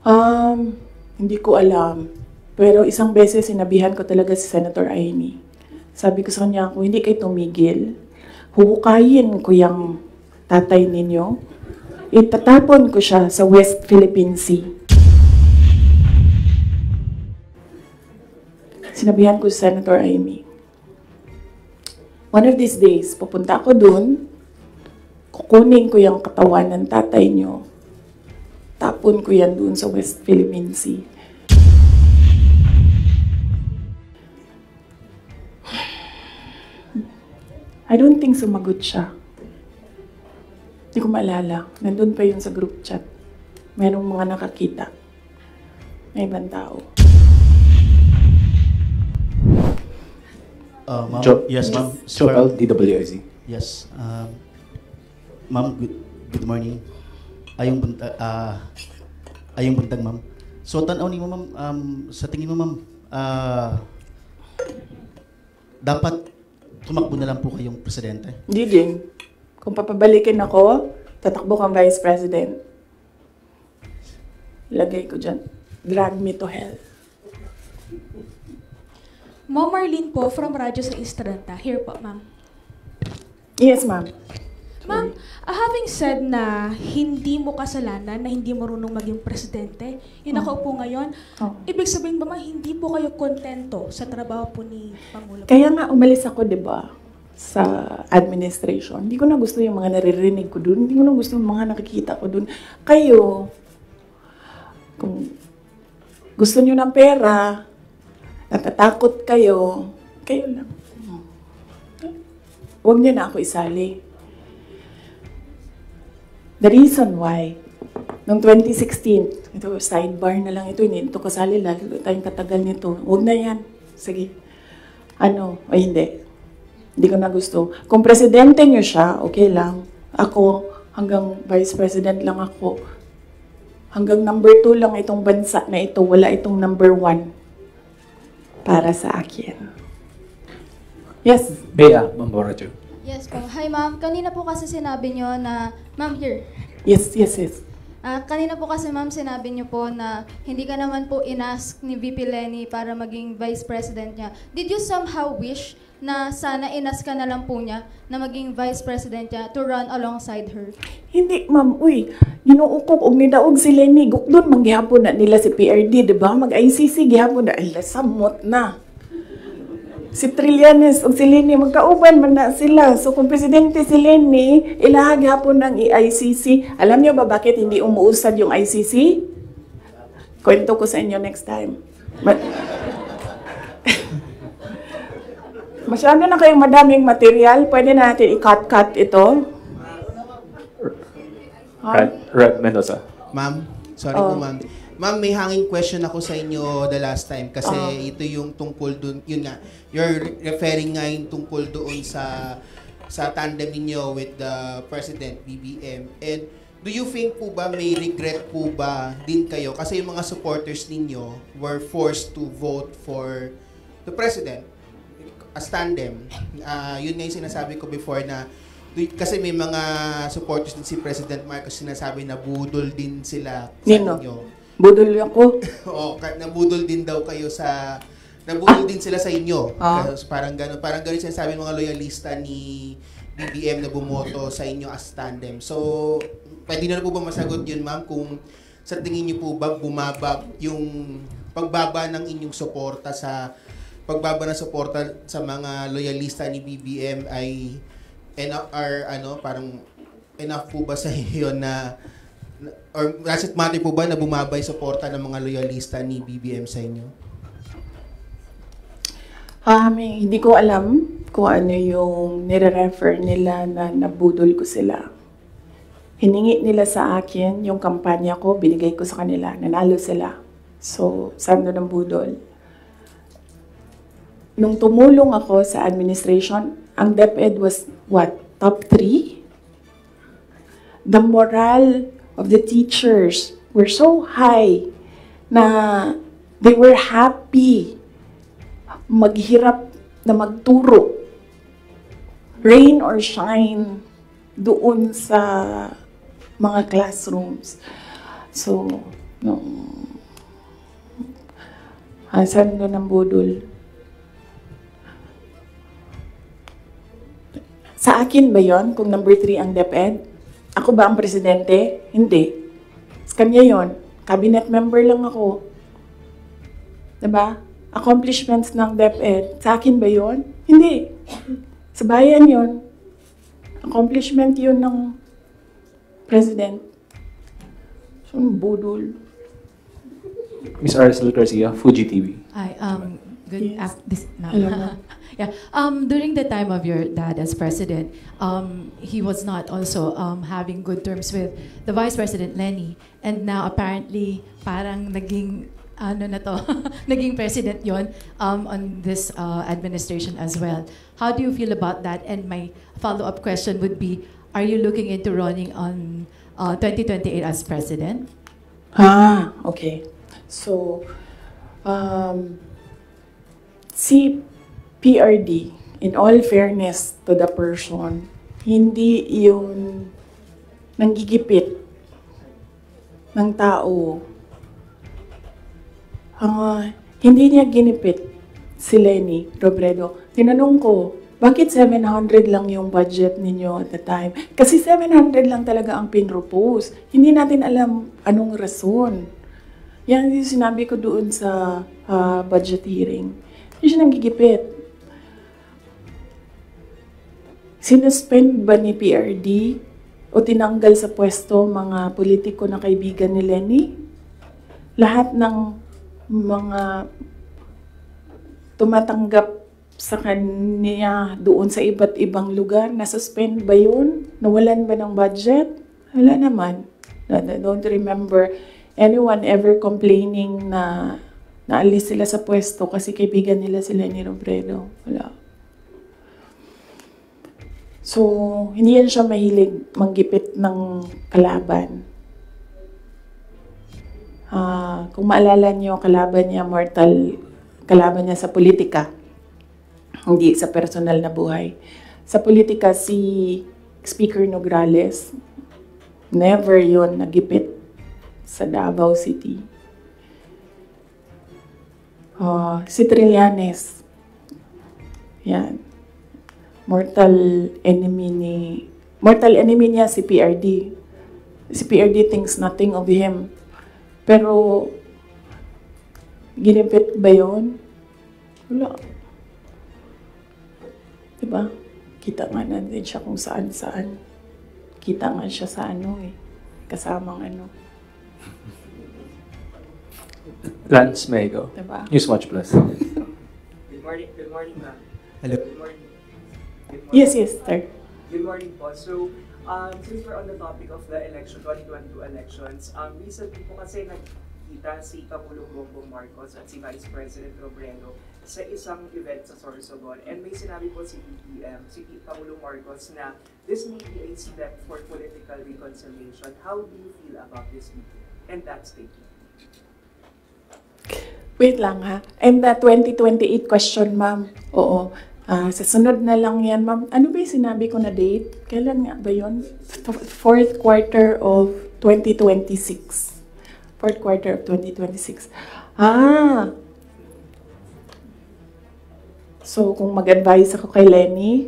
Hindi ko alam. Pero isang beses sinabihan ko talaga si Senator Amy. Sabi ko sa kanya, kung hindi kayo tumigil, huhukayin ko yung tatay ninyo. Itatapon ko siya sa West Philippine Sea. Sinabihan ko si Senator Amy. One of these days, pupunta ako dun, kukunin ko yung katawan ng tatay nyo, tapon ko yan dun sa West Philippine Sea. I don't think sumagot siya. Hindi ko maalala. Nandun pa yun sa group chat. Merong mga nakakita. May ibang tao. Ma'am. Yes, ma'am. Joel, DWIZ. Yes. Ma'am, good morning. Ayong buntag, ma'am. So, tanaw ni mo, ma'am, sa tingin mo, ma'am, dapat tumakbo na lang po kayong presidente? Hindi din. Kung papabalikin ako, tatakbo kang Vice President. Lagay ko dyan. Drag me to hell. Ma'am Marlene po, from Radyo sa Estranta. Here po, ma'am. Yes, ma'am. Ma'am, having said na hindi mo kasalanan na hindi marunong maging presidente, yung nakaupo ngayon, ibig sabihin ba hindi po kayo kontento sa trabaho po ni Pangulo? Kaya nga umalis ako, di ba, sa administration. Hindi ko na gusto yung mga naririnig ko dun. Hindi ko na gusto yung mga nakikita ko dun. Kayo, kung gusto nyo ng pera, natatakot kayo, kayo lang. Huwag nyo na ako isali. The reason why, noong 2016, ito, sidebar na lang ito, hindi ito kasali, lalo tayong katagal nito. Huwag na yan. Sige. Ay hindi. Hindi ko na gusto. Kung presidente nyo siya, okay lang. Ako, hanggang vice president lang ako. Hanggang number 2 lang itong bansa na ito. Wala itong number 1 para sa akin. Yes? Bea, Mamborajo. Yes po. Hi ma'am, kanina po kasi sinabi nyo na, ma'am here. Yes. Kanina po kasi ma'am sinabi nyo po na hindi ka naman po inask ni VP Lenny para maging vice president niya. Did you somehow wish na sana inask ka na lang po niya na maging vice president niya to run alongside her? Hindi, ma'am. Uy, ginuukok og nidaog si Lenny. Gukdon, manggihapon na nila si PRD, di ba? Mag-ICC, gihapon na. Ay, samot na. Si Trillanes o si Lenny, magkauban man na sila. So kung presidente si Lenny, ilahag hapon ng ICC. Alam niyo ba bakit hindi umuusad yung ICC? Kwento ko sa inyo next time. Masyado na kayong madaming material. Pwede natin i-cut ito. Red Mendoza. Ma'am, sorry po ma'am. Ma'am, may hanging question ako sa inyo the last time kasi ito yung tungkol dun, yun nga, you're referring nga yung tungkol doon sa tandem ninyo with the President, BBM. And do you think po ba may regret po ba din kayo? Kasi yung mga supporters ninyo were forced to vote for the President as tandem. Yun nga yung sinasabi ko before na kasi may mga supporters din si President Marcos sinasabi na budol din sila sa inyo. Budol ako. Oo, nabudol din daw kayo sa nabudol din sila sa inyo. Parang gano'n sinasabi ng mga loyalista ni BBM na bumoto sa inyo as tandem. So, pwede na po ba masagot yun, ma'am, kung sa tingin niyo po ba bumaba yung pagbaba ng inyong suporta sa mga loyalista ni BBM ay parang enough po ba sa inyo na or does it matter po ba na bumabay suporta ng mga loyalista ni BBM sa inyo? Hindi ko alam kung ano yung nire-refer nila na nabudol ko sila. Hiningi nila sa akin yung kampanya ko, binigay ko sa kanila, nanalo sila. So, saan doon ang budol? Nung tumulong ako sa administration, ang DepEd was what? Top 3? The morale of the teachers were so high na they were happy maghirap na magturo, rain or shine, doon sa mga classrooms. So, nung Saan doon ang budol? Sa akin ba yon kung number 3 ang DepEd? Ako ba ang presidente? Hindi. Sa kanya yon. Cabinet member lang ako. Diba? Accomplishments ng DepEd. Sa akin ba yon? Hindi. Sa bayan yon. Accomplishment yun ng president. So, budol. Miss Aracel Garcia, Fuji TV. Hi, good Yes. no. Hello, ma'am. Yeah. During the time of your dad as president, he was not also having good terms with the Vice President Lenny, and now apparently parang naging ano na to, naging president yon on this administration as well. How do you feel about that? And my follow-up question would be, are you looking into running on 2028 as president? Okay. So, si PRD, in all fairness to the person, hindi yun nanggigipit ng tao. Hindi niya ginipit si Lenny Robredo. Tinanong ko, bakit 700 lang yung budget ninyo at the time? Kasi 700 lang talaga ang pinropose. Hindi natin alam anong rason. Yan yung sinabi ko doon sa budget hearing. Hindi siya nanggigipit. Sinuspend ba ni PRD o tinanggal sa pwesto mga politiko na kaibigan ni Lenny? Lahat ng mga tumatanggap sa kanya doon sa iba't ibang lugar, nasuspend ba yun? Nawalan ba ng budget? Wala naman. I don't remember anyone ever complaining na naalis sila sa pwesto kasi kaibigan nila si Lenny Robredo. Wala. So, hindi yan siya mahilig manggipit ng kalaban. Kung maalala niyo, kalaban niya sa politika. Hindi sa personal na buhay. Sa politika, si Speaker Nograles, never yon nagipit sa Davao City. Si Trillanes, yan. Mortal enemy niya si PRD. Si PRD thinks nothing of him. Pero, ginipit ba yun? Wala. Diba? Kita nga natin siya kung saan-saan. Kita nga siya sa kasamang Lance Mego, Diba? Newswatch Plus. Good morning, ma'am. Hello. Good morning. Yes, sir. Good morning po. So, since we're on the topic of the 2022 elections, recently po kasi nagkita si Pangulong Bongbong Marcos at si Vice President Robredo sa isang event sa Sorsogon. And may sinabi po si BBM, si Pangulong Marcos, na this may be a step for political reconciliation. How do you feel about this meeting and that statement? Wait lang ha. And the 2028 question, ma'am. Oo. Sa sunod na lang yan, ma'am. Ano ba yung sinabi ko na date? Kailan nga ba yun? Fourth quarter of 2026. Fourth quarter of 2026. So, kung mag-advise ako kay Lenny,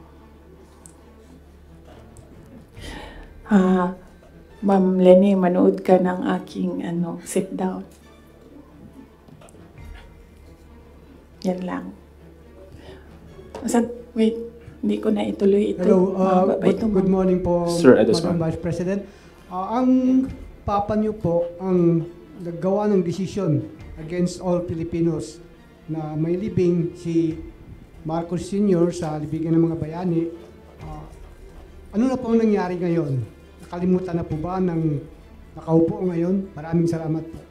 Ma'am Lenny, manood ka ng aking sit down. Yan lang. Wait, hindi ko na ituloy ito. Hello, Mahaba pa ito, good ma'am. morning po, Sir Edosman. Madam Vice President. Ang papa niyo po ang naggawa ng desisyon against all Filipinos na may libing si Marcos Sr. sa libigan ng mga bayani. Ano na po ang nangyari ngayon? Nakalimutan na po ba ng nakaupo ngayon? Maraming salamat po.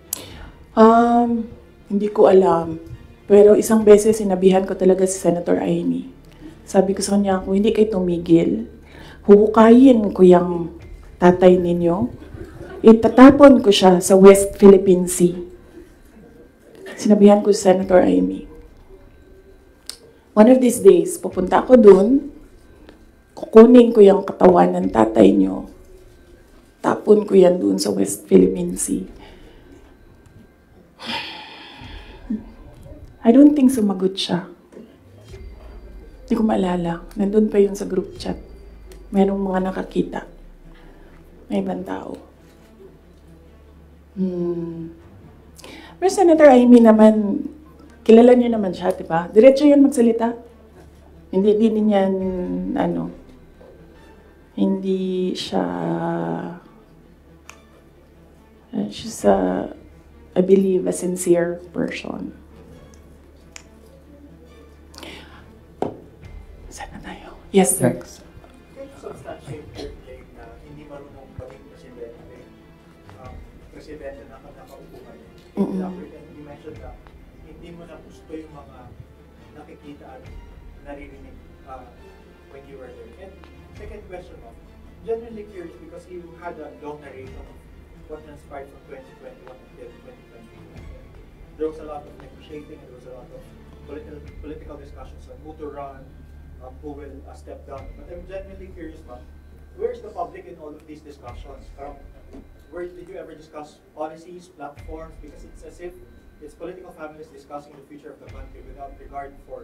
Hindi ko alam. Pero isang beses sinabihan ko talaga si Senator Aimee. Sabi ko sa kanya, kung hindi kayo tumigil, huhukayin ko yung tatay ninyo, itatapon ko siya sa West Philippine Sea. Sinabihan ko si Senator Aimee. One of these days, pupunta ako dun, kukunin ko yung katawan ng tatay nyo, tapon ko yan dun sa West Philippine Sea. I don't think sumagot siya. Hindi ko maalala. Nandun pa yun sa group chat. Merong mga nakakita. May ibang tao. Pero Senator Amy naman, kilala niyo naman siya, di ba? Diretso yun magsalita. Hindi din yan, hindi siya, she's I believe, a sincere person. Saan na tayo? Yes, sir. Thanks. Substantiate your claim na hindi marunong maging presidente na nakaupo kayo. You mentioned na hindi mo na gusto yung mga nakikita at naririnig when you were there. And second question, genuinely curious because you had a long narration of what transpired from 2021 until 2022. There was a lot of negotiating and there was a lot of political discussions on who to run, who will step down. But I'm genuinely curious, ma'am, where's the public in all of these discussions? Where did you ever discuss policies, platforms? Because it's as if it's political families discussing the future of the country without regard for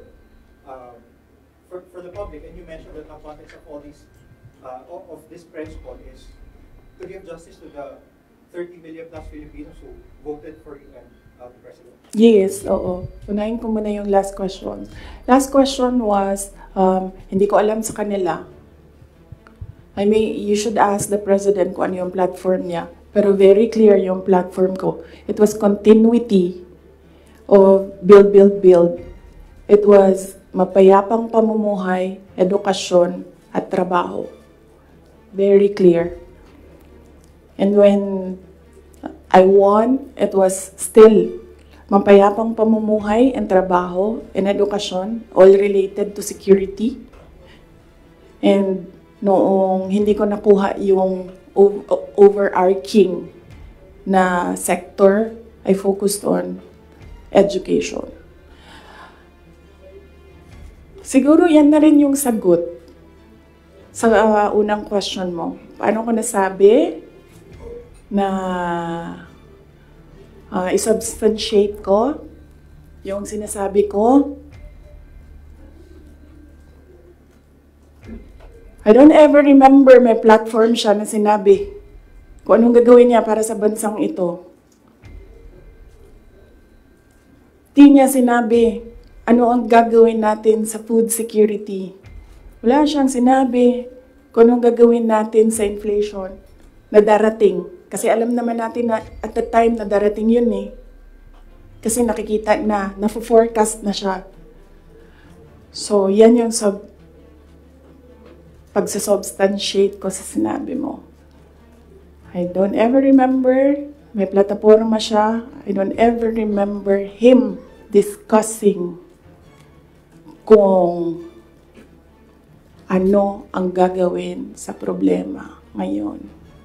the public. And you mentioned that the context of all these of this press call is to give justice to the 30 million plus Filipinos who voted for you and the president. Yes, oo. Unahin ko muna yung last question. Last question was, hindi ko alam sa kanila. I mean, you should ask the president kung ano yung platform niya. Pero very clear yung platform ko. It was continuity of build, build, build. It was mapayapang pamumuhay, edukasyon, at trabaho. Very clear. And when I won, it was still mapayapang pamumuhay and trabaho and edukasyon, all related to security. And noong hindi ko nakuha yung overarching na sector, I focused on education. Siguro yan na rin yung sagot sa unang question mo. Paano ko nasabi na isubstantiate ko yung sinasabi ko? I don't ever remember may platform siya na sinabi kung anong gagawin niya para sa bansang ito. Di niya sinabi ano ang gagawin natin sa food security. Wala siyang sinabi kung anong gagawin natin sa inflation na darating. Kasi alam naman natin na at the time na darating yun eh. Kasi nakikita na, na-forecast na siya. So, yan yung pagsasubstantiate ko sa sinabi mo. I don't ever remember, may plataforma siya, I don't ever remember him discussing kung ano ang gagawin sa problema ngayon.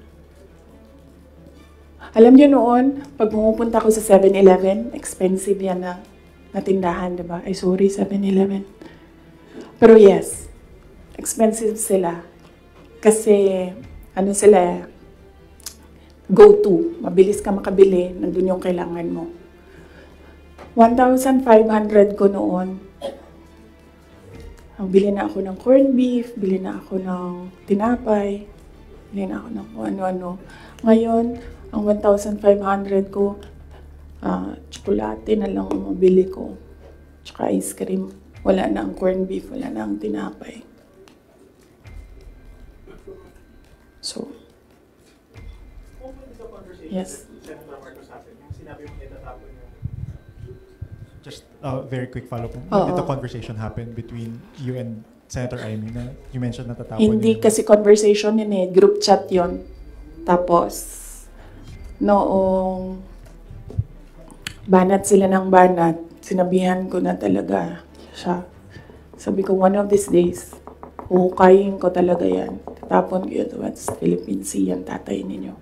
Alam niyo noon, pag pumupunta ko sa 7-Eleven, expensive yan na tindahan, diba? Ay, sorry, 7-Eleven. Pero yes, expensive sila. Kasi, ano sila, go-to. Mabilis ka makabili, nandun yung kailangan mo. 1,500 ko noon. Bili na ako ng corned beef, bili na ako ng tinapay, bili na ako ng ano-ano. Ngayon, ang 1,500 ko, tsokolate na lang ang mabili ko. Tsaka ice cream. Wala na ang corned beef, wala na ang tinapay. So, yes. Senator Marcos happened, yung sinabi mo itatapon yung... Just a very quick follow-up. When did the conversation happen between you and Senator Amy? Na you mentioned natatapon hindi yun. kasi conversation yun eh. Group chat yun. Tapos, noong banat sila ng banat, sinabihan ko na talaga siya. Sabi ko, one of these days, huhukayin ko talaga yan. Tatapon ko yun sa Philippine Sea, yung tatay ninyo.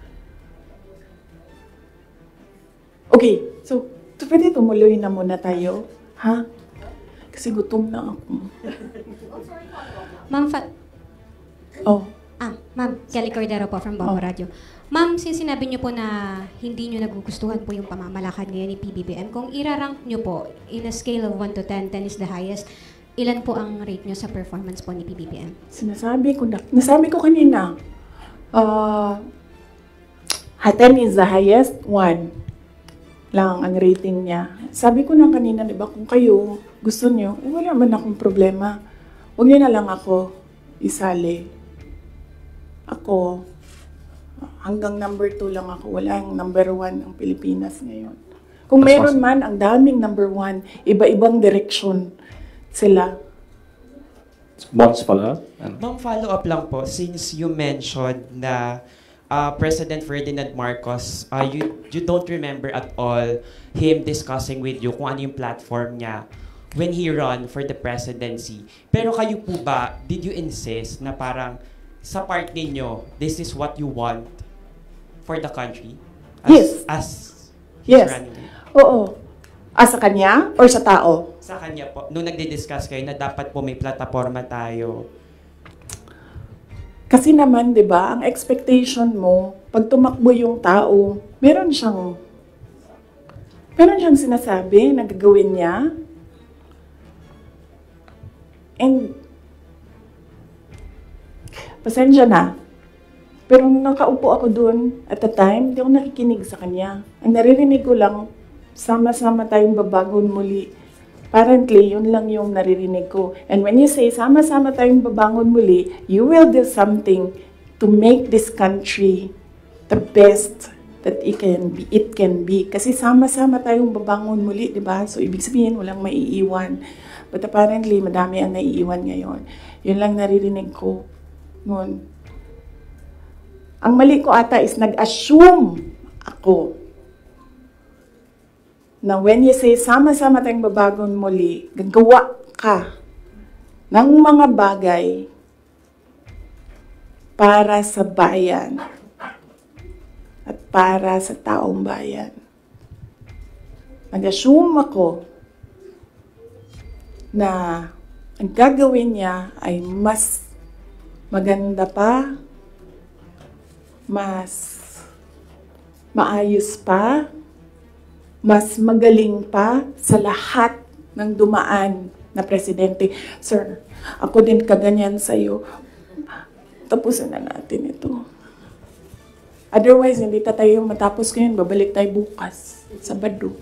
Okay, so, pwede tumuloy na muna tayo. Ha? Kasi gutom na ako. Ma'am, Ma'am, Kelly Cordero po from Bombo Radio. Ma'am, since sinabi niyo po na hindi niyo nagugustuhan po yung pamamalakad ngayon ni PBBM, kung irarank niyo po in a scale of 1 to 10, 10 is the highest, ilan po ang rate niyo sa performance po ni PBBM? Nasabi ko kanina, 10 is the highest, 1 lang ang rating niya. Sabi ko na kanina, di ba, kung kayo gusto niyo, wala man akong problema. Huwag niyo na lang ako isali. Ako, hanggang number 2 lang ako. Walang number 1 ang Pilipinas ngayon. Kung meron man, ang daming number 1, iba-ibang direksyon sila. Once follow-up? Ma'am, follow-up lang po. Since you mentioned na President Ferdinand Marcos, you don't remember at all him discussing with you kung ano yung platform niya when he run for the presidency. Pero kayo po ba, did you insist na parang sa part ninyo, this is what you want for the country? Yes. Yes. Running? Oo. Sa kanya or sa tao? Sa kanya po. Nung nagdi-discuss kayo na dapat po may plataforma tayo. Kasi naman, di ba, ang expectation mo, pag tumakbo yung tao, meron siyang sinasabi na gagawin niya. And pasensya na. Pero nung nakaupo ako doon at the time, hindi ako nakikinig sa kanya. Ang naririnig ko lang, sama-sama tayong babangon muli. Apparently, yun lang yung naririnig ko. And when you say, sama-sama tayong babangon muli, you will do something to make this country the best that it can be. Kasi sama-sama tayong babangon muli, di ba? So, ibig sabihin, walang maiiwan. But apparently, madami ang naiiwan ngayon. Yun lang naririnig ko noon. Ang mali ko ata is nag-assume ako na when you say sama-sama tayong babangon muli, gagawa ka ng mga bagay para sa bayan at para sa taong bayan. Nag-assume ako na ang gagawin niya ay mas maganda pa, mas maayos pa, mas magaling pa sa lahat ng dumaan na presidente. Sir, ako din kaganyan sa'yo. Tapusin na natin ito. Otherwise, hindi tayo matapos ngayon. Babalik tayo bukas, Sabado.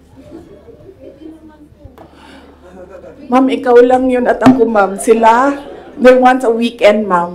Ma'am, ikaw lang yun at ako, ma'am. Sila, they want a weekend, ma'am.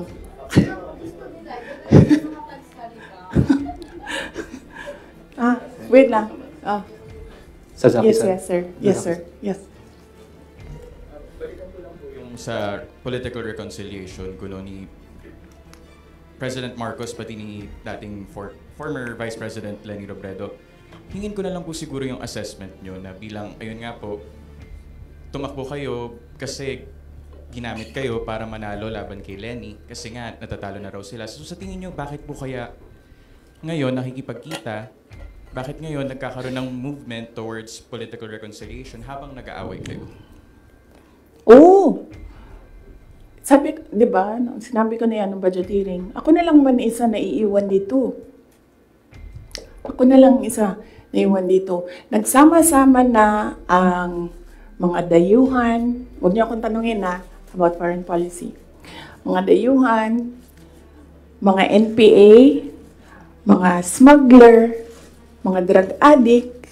Wait lang. Yes, sir. Yes, sir. Yes. Balikan ko lang po yung sa political reconciliation kuno ni President Marcos pati ni dating former Vice President Leni Robredo. Hingin ko na lang po siguro yung assessment nyo na bilang, ayun nga po, tumakbo kayo kasi ginamit kayo para manalo laban kay Leni kasi nga natatalo na raw sila. So sa tingin nyo, bakit po kaya ngayon nakikipagkita? Bakit ngayon nagkakaroon ng movement towards political reconciliation habang nag-aaway kayo? Oo! Sabi, di ba, sinabi ko na yan ng budget hearing, ako na lang man isa na iiwan dito. Ako na lang isa na iiwan dito. Nagsama-sama na ang mga dayuhan, huwag niyo akong tanungin about foreign policy. Mga dayuhan, mga NPA, mga smuggler, mga drug addict,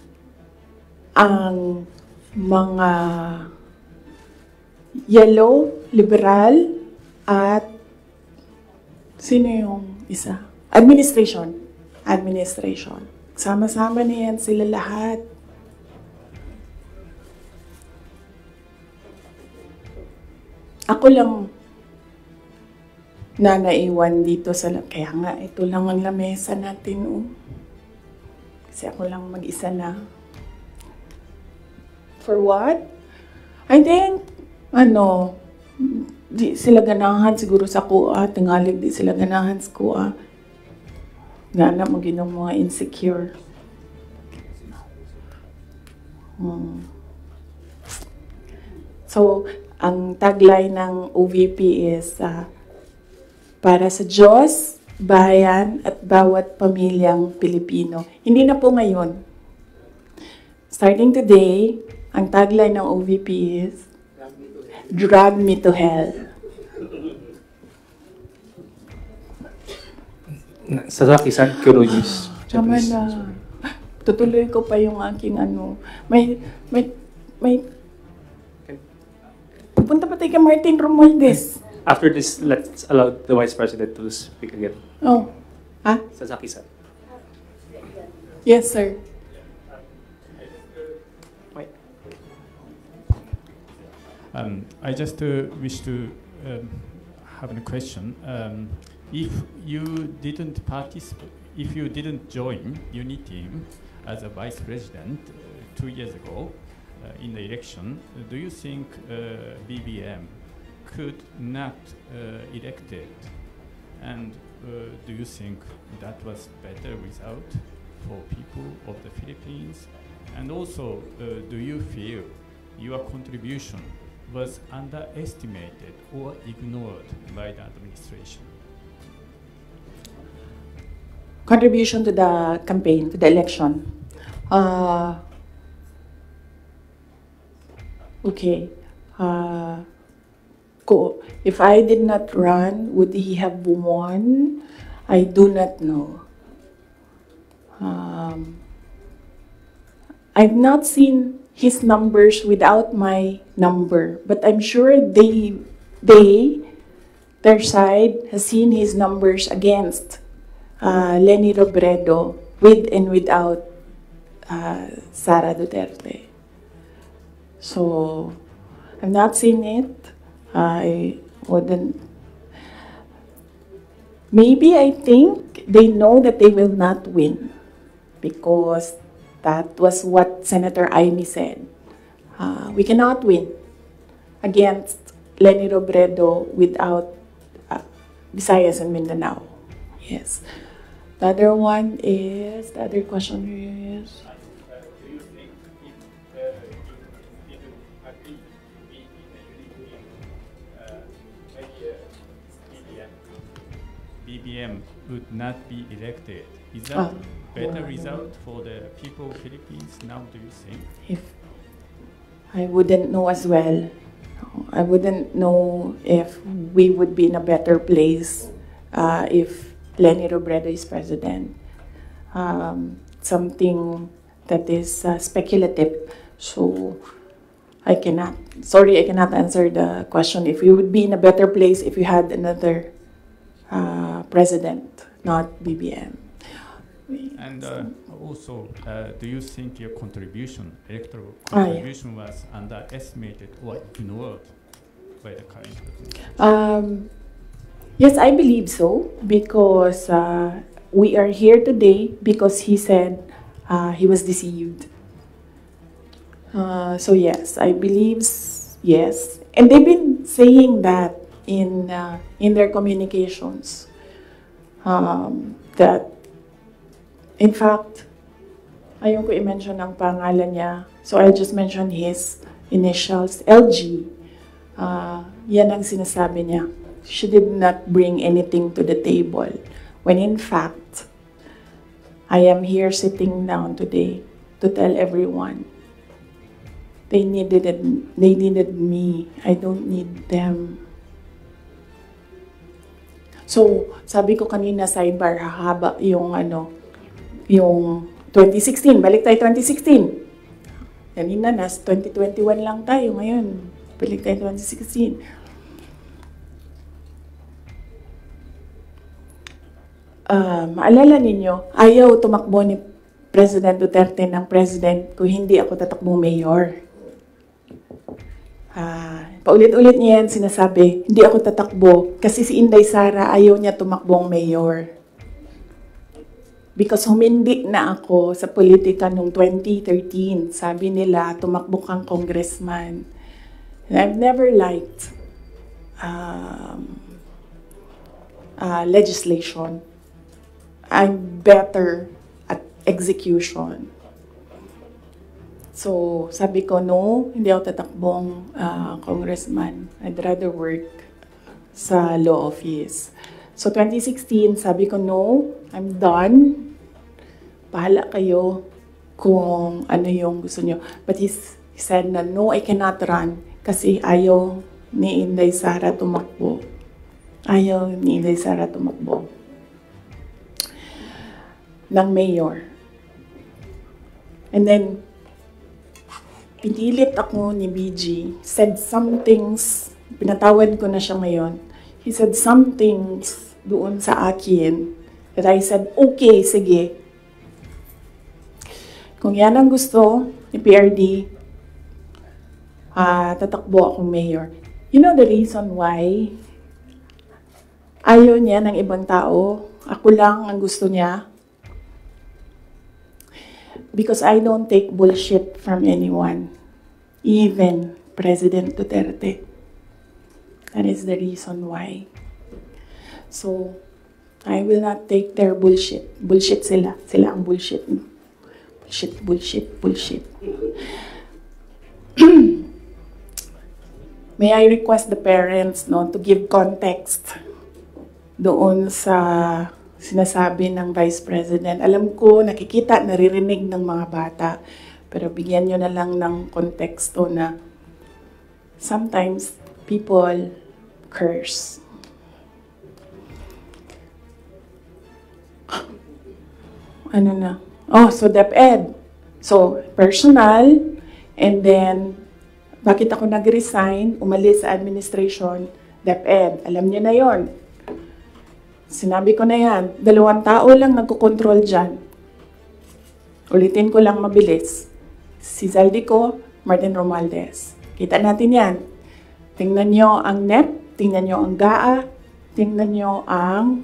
ang mga yellow, liberal, at sino yung isa? Administration. Sama-sama na yan sila lahat. Ako lang na naiwan dito sa... Kaya nga, ito lang ang lamesa natin. Kasi ako lang mag-isa na. For what? I think, di sila ganahan siguro sa kuha. Tingalig di sila ganahan sa kuha. Gana mo ginong mga insecure. So, ang tagline ng OVP is para sa Diyos, bayan, at bawat pamilyang Pilipino. Hindi na po ngayon. Starting today, ang tagline ng OVP is, Drag me to hell. Sasaki-san, Kuroyus. Tama na. Tutuloy ko pa yung aking ano. May pupunta pa tayo kay Martin Romualdez. After this, let's allow the Vice President to speak again. Oh. Ah? Sasaki-san. Yes, sir. I just wish to have a question. If you didn't participate, if you didn't join UNITEAM as a vice president 2 years ago in the election, do you think BBM could not elected? And do you think that was better result for people of the Philippines? And also, do you feel your contribution was underestimated or ignored by the administration? Contribution to the campaign, to the election. Okay. If I did not run, would he have won? I do not know. I've not seen his numbers without my number, but I'm sure their side has seen his numbers against Leni Robredo with and without Sara Duterte. So I've not seen it. I wouldn't. Maybe I think they know that they will not win because that was what Senator Aimee said. We cannot win against Leni Robredo without Visayas and Mindanao. Yes. The other one is, the other question is, Do you think if you didn't agree with the BBM would not be elected? Is that better result for the people of Philippines now, do you think? If I wouldn't know as well. I wouldn't know if we would be in a better place if Leni Robredo is president. Something that is speculative. So I cannot answer the question if we would be in a better place if we had another president, not BBM. And also, do you think your electoral contribution was underestimated or ignored by the current president? Yes, I believe so, because we are here today because he said he was deceived. So yes, I believe yes. And they've been saying that in their communications, that in fact, ayaw ko i-mention ang pangalan niya. So I'll just mention his initials, LG. Yan ang sinasabi niya. She did not bring anything to the table. When in fact, I am here sitting down today to tell everyone they needed me. I don't need them. So, sabi ko kanina sidebar, hahaba yung yung 2016, balik tayo 2016. Kanina, 2021 lang tayo ngayon. Balik tayo 2016. Maalala ninyo, ayaw tumakbo ni President Duterte ng president kung hindi ako tatakbong mayor. Paulit-ulit niya yan sinasabi, hindi ako tatakbo kasi si Inday Sara ayaw niya tumakbong mayor. Because humindi na ako sa politika noong 2013. Sabi nila, tumakbo kang congressman. And I've never liked legislation. I'm better at execution. So, sabi ko, no, hindi ako tatakbong congressman. I'd rather work sa law office. So 2016, sabi ko, no, I'm done. Bahala kayo kung ano yung gusto nyo. But he said na, no, I cannot run kasi ayaw ni Inday Sara tumakbo. Ayaw ni Inday Sara tumakbo ng mayor. And then, pinilit ako ni BG, said some things, pinatawad ko na siya ngayon. He said some things doon sa akin that I said, okay, sige. Kung yan ang gusto ni PRD, tatakbo akong mayor. You know the reason why ayaw niya ng ibang tao? Ako lang ang gusto niya. Because I don't take bullshit from anyone, even President Duterte. That is the reason why. So, I will not take their bullshit. Bullshit sila. Sila ang bullshit. Bullshit, bullshit, bullshit. May I request the parents to give context doon sa sinasabi ng Vice President. Alam ko, nakikita, naririnig ng mga bata, pero bigyan nyo na lang ng konteksto na sometimes people curse. Ano na? Oh, so DepEd. So, personal, and then, bakit ako nag-resign, umalis sa administration, DepEd. Alam niyo na yon. Sinabi ko na yan, 2 tao lang nagkocontrol dyan. Ulitin ko lang mabilis. Si Zaldico, Martin Romualdez. Kita natin yan. Tingnan nyo ang NEP, tingnan nyo ang GAA, tingnan nyo ang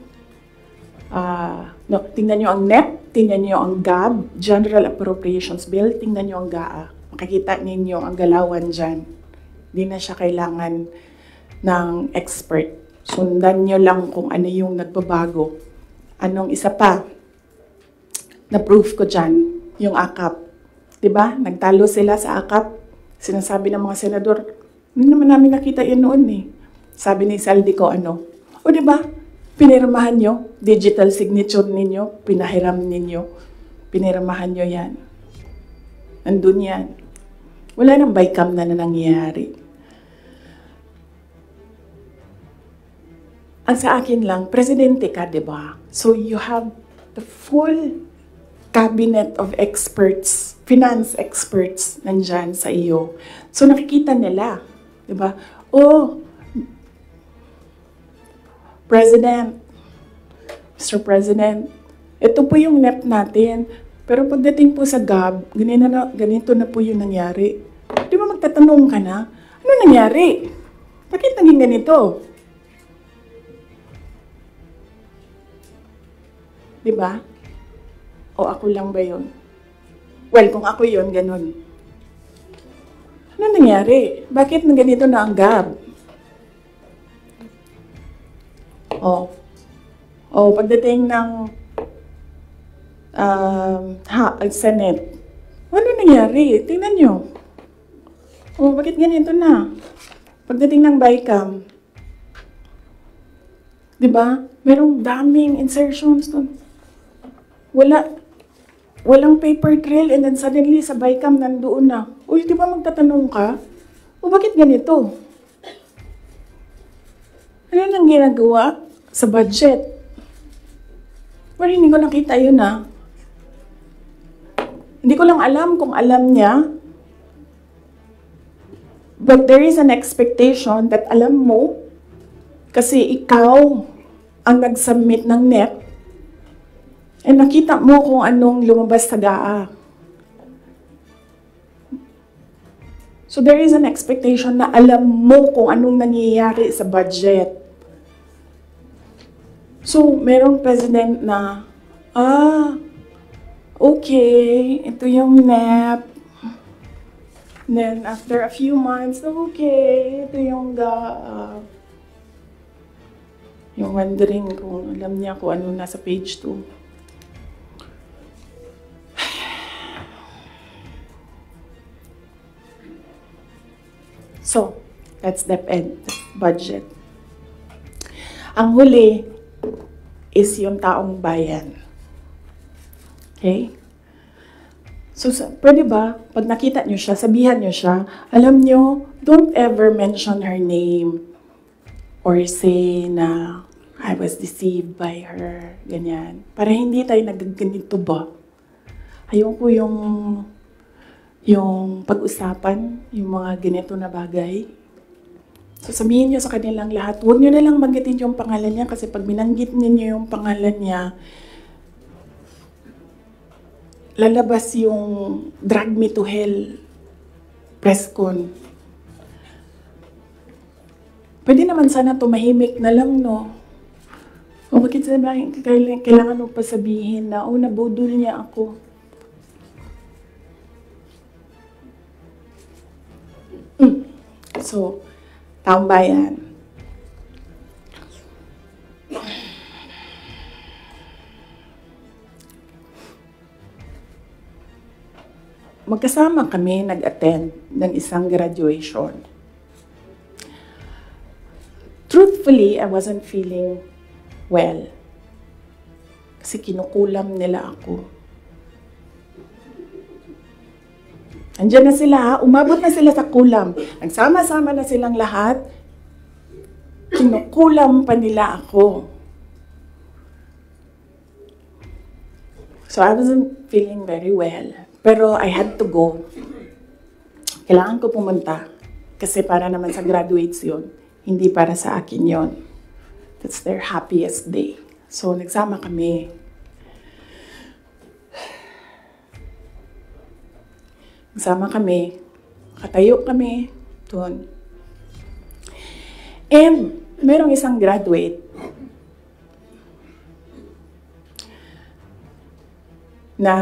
tingnan nyo ang NEP, tingnan nyo ang GAB, General Appropriations Bill, tingnan nyo ang GAA. Makikita ninyo ang galawan dyan. Hindi na siya kailangan ng expert. Sundan nyo lang kung ano yung nagbabago. Anong isa pa? Na-proof ko dyan, yung AKAP. Diba? Nagtalo sila sa AKAP. Sinasabi ng mga senador, hindi naman namin nakita yan noon eh. Sabi ni Zaldico, o diba? Pinirmahan nyo, digital signature ninyo, pinahiram ninyo, pinirmahan nyo yan. Nandun yan. Wala nang bycam na nangyayari. Ang sa akin lang, presidente ka, di ba? So you have the full cabinet of experts, finance experts, nandyan sa iyo. So nakikita nila, di ba? Oh, President, Mr. President, ito po yung NEP natin. Pero pagdating po sa GAB, ganito na po yung nangyari. Di ba magtatanong ka na, ano nangyari? Bakit naging ganito? Di ba? O ako lang ba yun? Well, kung ako yun, ganun. Ano nangyari? Bakit ganito na ang GAB? Pagdating ng Senate, ano nangyari? Tingnan nyo. Bakit ganito na? Pagdating ng BICAM, di ba? Merong daming insertions doon. Walang paper trail and then suddenly sa BICAM nandoon na. Uy, di ba magtatanong ka? Bakit ganito? Ano nang ginagawa sa budget? Pero hindi ko nakita yun Hindi ko lang alam kung alam niya. But there is an expectation that alam mo kasi ikaw ang nag-submit ng NEP and nakita mo kung anong lumabas sa GAA. So there is an expectation na alam mo kung anong nangyayari sa budget. So, merong president na, okay, ito yung NEP. Then, after a few months, okay, ito yung GAA. Yung wondering kung alam niya kung ano nasa page 2. So, that's DepEd budget. Ang huli, is yung taong bayan. Okay? So, pwede ba, pag nakita nyo siya, sabihan nyo siya, alam nyo, don't ever mention her name or say na I was deceived by her, ganyan. Para hindi tayo nagaganito ba? Ayoko yung pag-usapan, yung mga ganito na bagay. So sabihin nyo sa kanilang lahat, huwag nyo na lang banggitin yung pangalan niya kasi pag binanggit niyo yung pangalan niya, lalabas yung drag me to hell press con. Pwede naman sana tumahimik na lang, no? O bakit sabihin, kailangan mo pa sabihin na, oh, nabudol niya ako. So, taong bayan. Magkasama kami nag-attend ng isang graduation. Truthfully, I wasn't feeling well. Kasi kinukulam nila ako. Andiyan na sila, umabot na sila sa kulam. Nagsama-sama na silang lahat. Kinukulam pa nila ako. So I wasn't feeling very well. Pero I had to go. Kailangan ko pumunta. Kasi para naman sa graduates yun. Hindi para sa akin yun. That's their happiest day. So nagsama kami. Nagsama kami. Katayo kami doon. And merong isang graduate na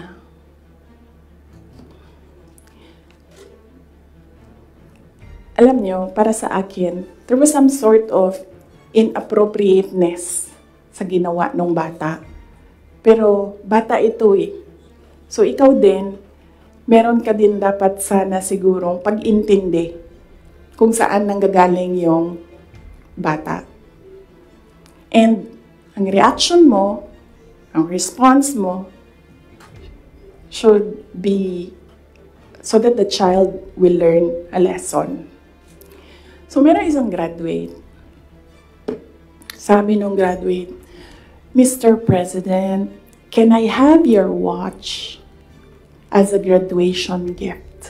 alam nyo, para sa akin, there was some sort of inappropriateness sa ginawa ng bata. Pero bata ito eh. So ikaw din, meron ka din dapat sana sigurong pag-intindi kung saan nanggagaling yung bata. And ang reaction mo, ang response mo, should be so that the child will learn a lesson. So meron isang graduate. Sabi nung graduate, Mr. President, can I have your watch as a graduation gift?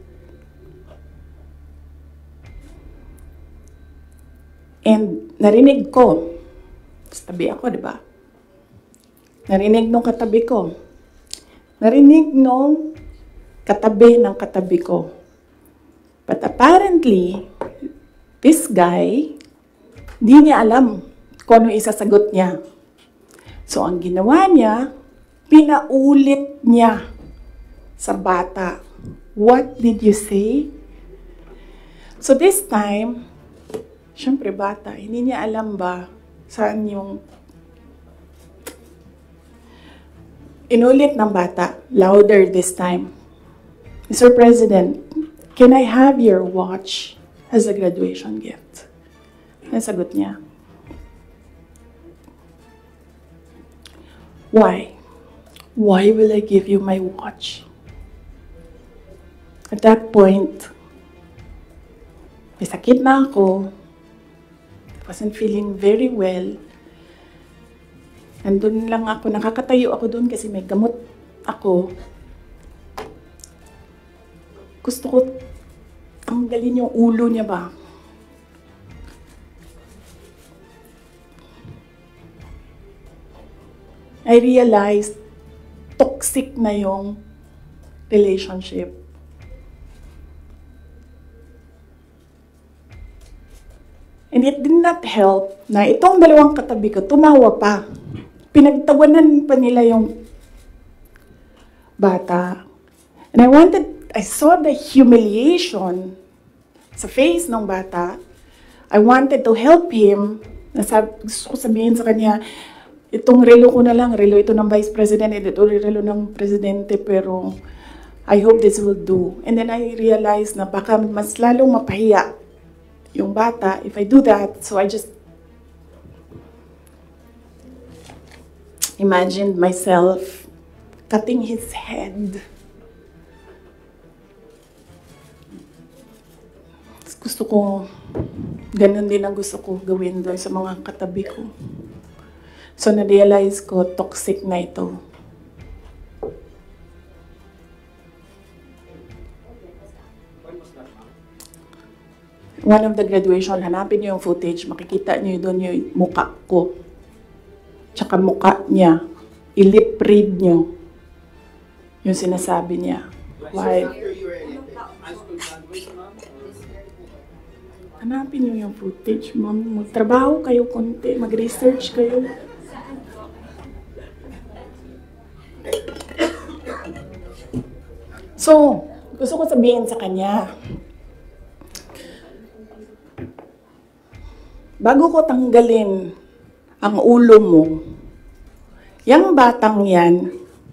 And narinig ko, tabi ako, di ba? Narinig nung katabi ko. Narinig nung katabi ng katabi ko. But apparently, this guy, di niya alam kung ano isasagot niya. So ang ginawa niya, pinaulit niya sa bata. What did you say? So this time, syempre bata, hindi niya alam ba saan yung inulit ng bata, louder this time. Mr. President, can I have your watch as a graduation gift? Nasagot niya. Why? Why will I give you my watch? At that point, may sakit na ako. I wasn't feeling very well. Nandun lang ako, nakakatayo ako doon kasi may gamot ako. Gusto ko tanggalin yung ulo niya ba? I realized toxic na yung relationship. And it did not help na itong dalawang katabi ko, tumawa pa. Pinagtawanan pa nila yung bata. And I saw the humiliation sa face ng bata. I wanted to help him. Gusto ko sabihin sa kanya, itong relo ko na lang, relo ito ng Vice President, ito relo ng Presidente, pero I hope this will do. And then I realized na baka mas lalong mapahiya yung bata if I do that. So I just imagined myself cutting his head. Gusto ko, ganun din ang gusto ko gawin doon sa mga katabi ko. So, na-realize ko, toxic na ito. One of the graduation, hanapin niyo yung footage, makikita niyo doon yung mukha ko. Tsaka mukha niya. I-lip read niyo yung sinasabi niya. Why? Hanapin niyo yung footage, ma'am. Magtrabaho kayo konti, mag-research kayo. So, gusto ko sabihin sa kanya, bago ko tanggalin ang ulo mo, yang batang yan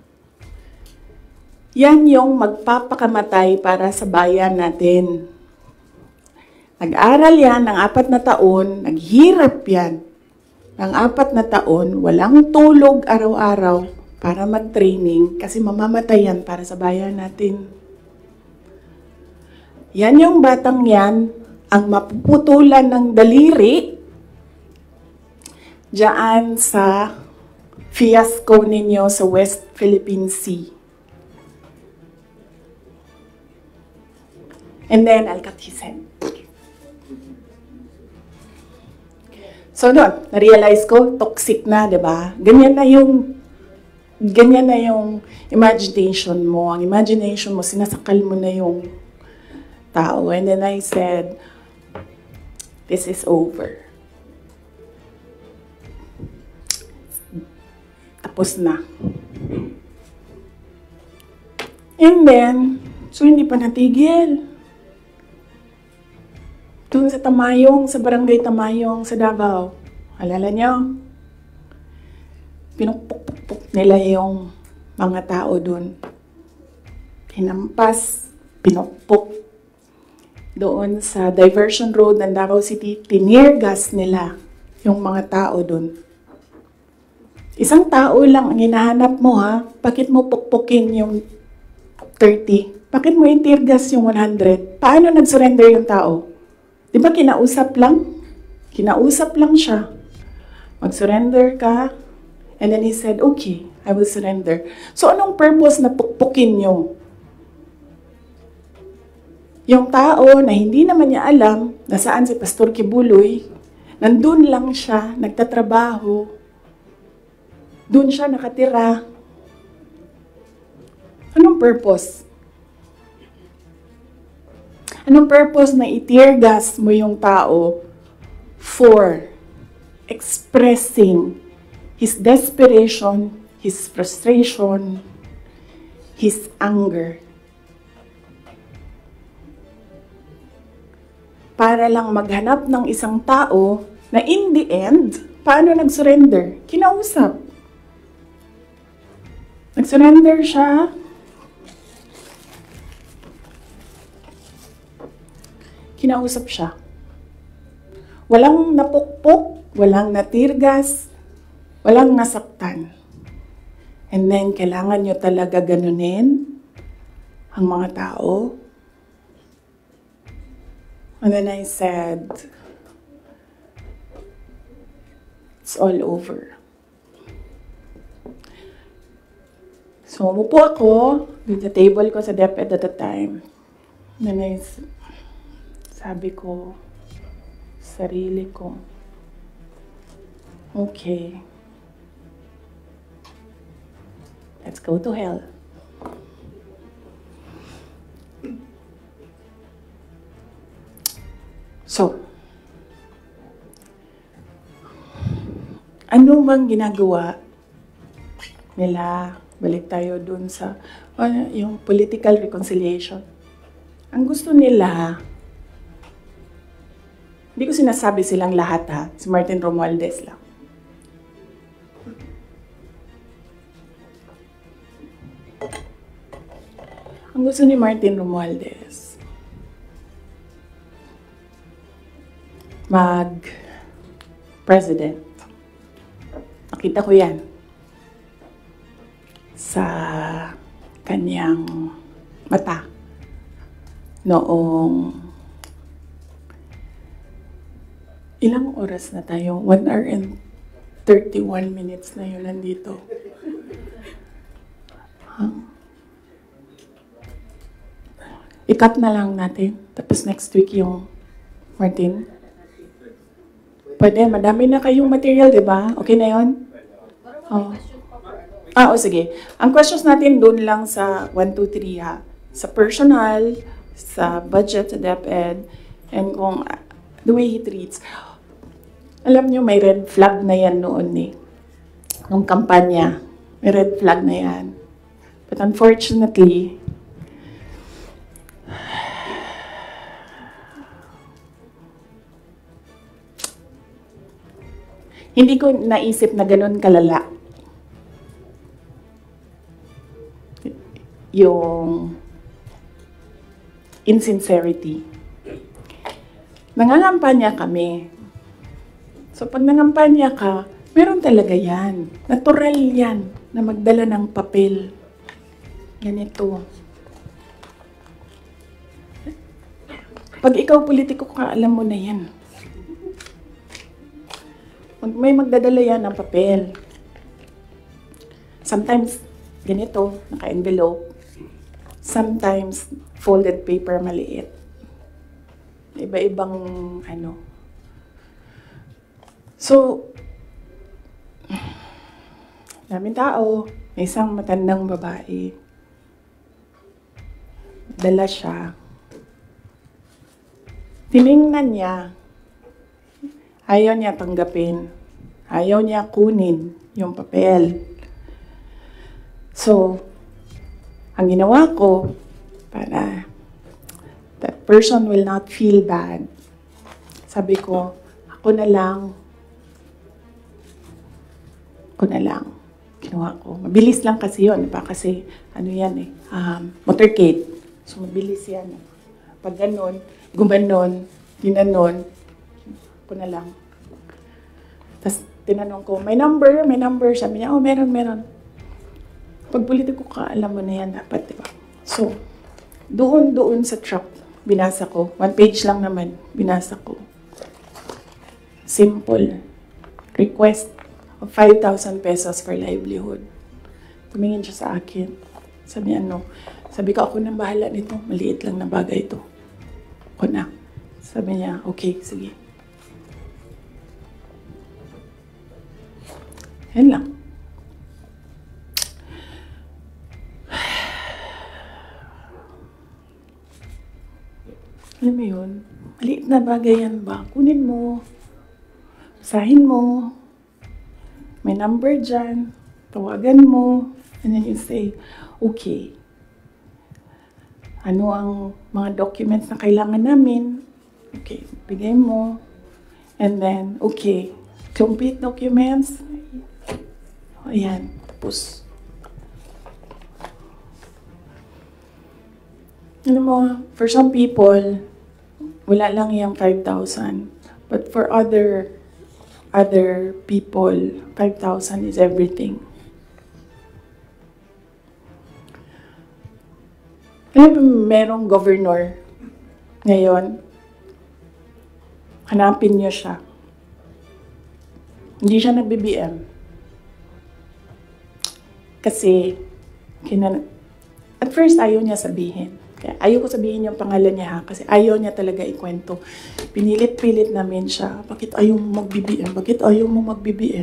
yung magpapakamatay para sa bayan natin. Nag-aral yan ng 4 na taon, naghirap yan ng 4 na taon, walang tulog araw-araw para mag-training kasi mamamatay yan para sa bayan natin. Yan yung batang yan, ang mapuputulan ng daliri diyan sa fiasco ninyo sa West Philippine Sea. And then, I'll cut his head. So, doon, na-realize ko, toxic na, di ba? Ganyan na yung imagination mo. Ang imagination mo, sinasakal mo na yung tao. And then I said, this is over. Tapos na. And then, so hindi pa natigil. Doon sa Tamayong, sa barangay Tamayong, sa Davao. Alala niyo? Pinupuk-puk nila yung mga tao doon. Hinampas, pinupuk. Doon sa diversion road ng Davao City, tinirgas nila yung mga tao doon. Isang tao lang ang hinahanap mo, ha? Bakit mo pukpukin yung 30? Bakit mo itirgas yung 100? Paano nag-surrender yung tao? Di ba kinausap lang? Kinausap lang siya. Mag-surrender ka. And then he said, okay, I will surrender. So anong purpose na pukpukin nyo? Yung tao na hindi naman niya alam na saan si Pastor Kibuloy, nandun lang siya, nagtatrabaho, dun siya nakatira. Anong purpose? Anong purpose na i-tear gas mo yung tao for expressing his desperation, his frustration, his anger? Para lang maghanap ng isang tao na in the end, paano nag-surrender? Kinausap. Nag-surrender siya. Kinausap siya. Walang napukpok, walang natirgas, walang nasaktan. And then, kailangan nyo talaga ganunin ang mga tao. And then I said, it's all over. So, umupo ako with the table ko sa DepEd at the time. And then sabi ko, sarili ko, okay, let's go to hell. So, ano bang ginagawa nila? Balik tayo dun sa yung political reconciliation. Ang gusto nila, hindi ko sinasabi silang lahat, ha? Si Martin Romualdez lang. Ang gusto ni Martin Romualdez, mag-president. Nakita ko yan. sa kanyang mata noong ilang oras na tayo? 1 hour and 31 minutes na yun nandito. I-cut na lang natin. Tapos next week yung Martin. Pwede, madami na kayong material, di ba? Okay na yun? Oh. Sige. Ang questions natin doon lang sa 1, 2, 3 ha. Sa personal, sa budget, sa DepEd, and kung the way he treats. Alam nyo, may red flag na yan noon eh. Nung kampanya, may red flag na yan. But unfortunately, hindi ko naisip na ganun kalala yung insincerity. Nangangampanya kami. So pag nangampanya ka, meron talaga yan. Natural yan na magdala ng papel. Ganito. Pag ikaw politiko ka, alam mo na yan. May magdadala yan ng papel. Sometimes, ganito, naka-envelope. Sometimes, folded paper maliit. Iba-ibang ano. So, daming tao, may isang matandang babae. Dala siya. Tiningnan niya. Ayaw niya tanggapin. Ayaw niya kunin yung papel. So, ang ginawa ko, para that person will not feel bad, sabi ko, ako na lang. Ginawa ko. Mabilis lang kasi yun. Diba? Kasi, ano yan eh, motorcade. So, mabilis yan. Pag ganon, gumanon, ginanon, ako na lang. Tapos, tinanong ko, may number? Sabi niya, meron. Pag politiko ka, alam mo na yan dapat, diba? So, doon sa truck, binasa ko. 1 page lang naman, binasa ko. Simple. Request of 5,000 pesos for livelihood. Tumingin siya sa akin. Sabi ko, ako nang bahala nito. Maliit lang na bagay ito. Ako na. Sabi niya, okay, sige. Yan lang. Alam mo yun, maliit na bagay yan ba? Kunin mo, basahin mo, may number dyan, tawagan mo, and then you say, okay, ano ang mga documents na kailangan namin? Okay, bigay mo, and then, okay, complete documents, ayan, tapos. Alam mo, for some people, wala lang yung 5,000. But for other people, 5,000 is everything. Alam mo, merong governor ngayon, hanapin niyo siya. Hindi siya nag-BBM. Kasi, at first ayaw niya sabihin. Kaya ayaw ko sabihin yung pangalan niya ha, kasi ayaw niya talaga ikwento. Pinilit-pilit namin siya, bakit ayaw mo mag-BBM? Bakit ayaw mo mag-BBM?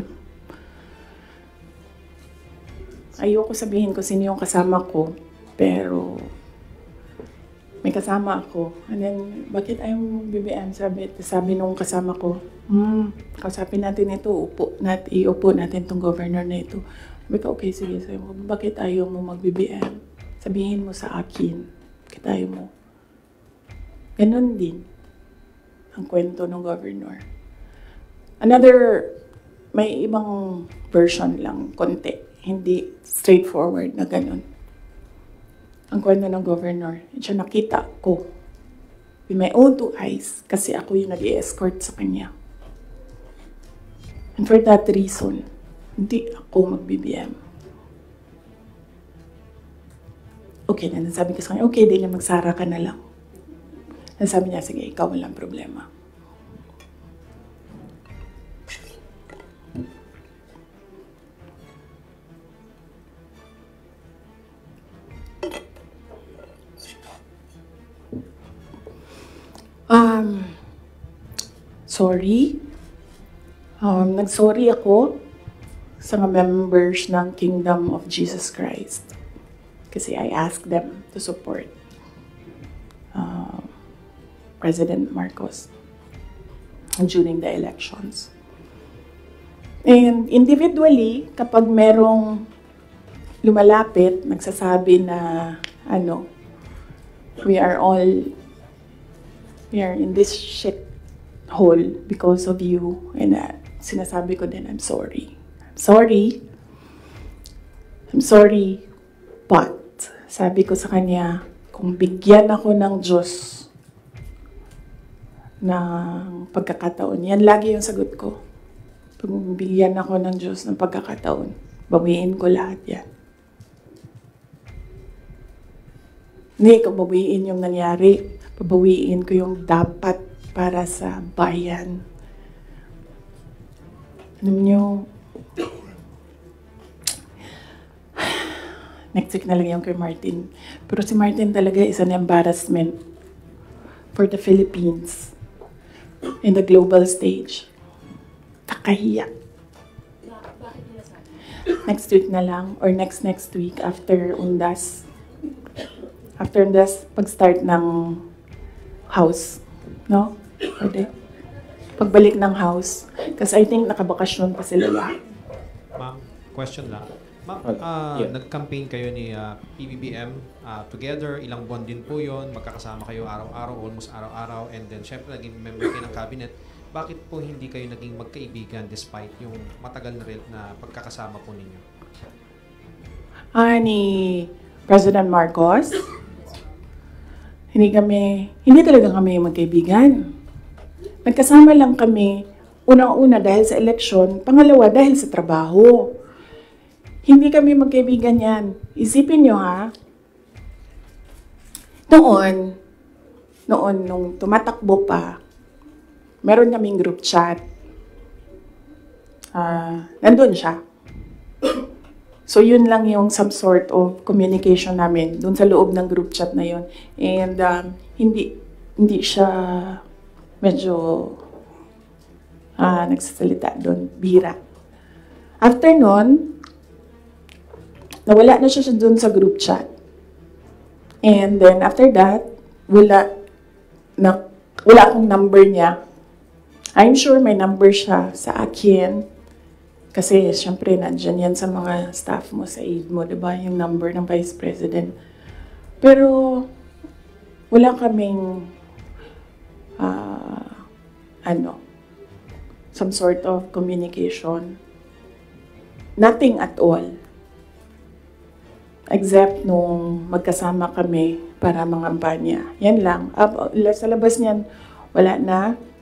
Ayaw ko sabihin ko sino yung kasama ko, pero may kasama ako. And then, bakit ayaw mo mag-BBM? Sabi nung kasama ko, kausapin natin ito, iupo natin tong governor na ito. Sabi ko, okay, sige. Sabi ko, bakit ayaw mo mag-BBM? Sabihin mo sa akin. Bakit ayaw mo? Ganon din ang kwento ng governor. May ibang version lang, konti. Hindi straightforward na ganon. Ang kwento ng governor, siya nakita ko with my own 2 eyes kasi ako yung nag-i-escort sa kanya. And for that reason, hindi ako mag-BBM. okay na. Sabi ko sa kanya, okay din na magsara ka na lang. Sabi niya, sige, ikaw walang problema. Sorry. Nag-sorry ako sa mga members ng Kingdom of Jesus Christ. Kasi I asked them to support President Marcos during the elections. And individually, kapag merong lumalapit, nagsasabi na, we are in this shit hole because of you. And sinasabi ko din, I'm sorry. I'm sorry. But, sabi ko sa kanya, kung bigyan ako ng Diyos ng pagkakataon, yan lagi yung sagot ko. Kung bigyan ako ng Diyos ng pagkakataon, bawiin ko lahat yan. Hindi ko bawiin yung nangyari. Babawiin ko yung dapat para sa bayan. Alam nyo, next week na lang yung kay Martin. Pero si Martin talaga is an embarrassment for the Philippines in the global stage. Kakahiya. Next week na lang, or next week after Undas. After Undas, pag-start ng house. No? Pwede. Pagbalik ng house. Kasi I think nakabakasyon pa sila lahat. Ma'am, question lang. Ma'am, nag-campaign kayo ni PBBM together. Ilang buwan din po yun. Magkakasama kayo araw-araw, almost araw-araw. And then, syempre, naging member kayo ng cabinet. Bakit po hindi kayo naging magkaibigan despite yung matagal na pagkakasama po ninyo? Ni President Marcos, hindi talaga kami magkaibigan. Nagkasama lang kami, unang-una dahil sa eleksyon, pangalawa dahil sa trabaho. Hindi kami magkaibigan yan. Isipin nyo ha, noon, nung tumatakbo pa, meron kaming group chat. Nandun siya. So, yun lang yung some sort of communication namin dun sa loob ng group chat na yun. And hindi siya medyo nagsasalita dun, bihira. After nun, nawala na siya dun sa group chat. And then, after that, wala akong number niya. I'm sure may number siya sa akin. Kasi, syempre, nandyan yan sa mga staff mo, sa aide mo, diba? Yung number ng Vice President. Pero, wala kaming, some sort of communication. Nothing at all. Except nung magkasama kami para mangambanya. Yan lang. Sa labas niyan, wala na.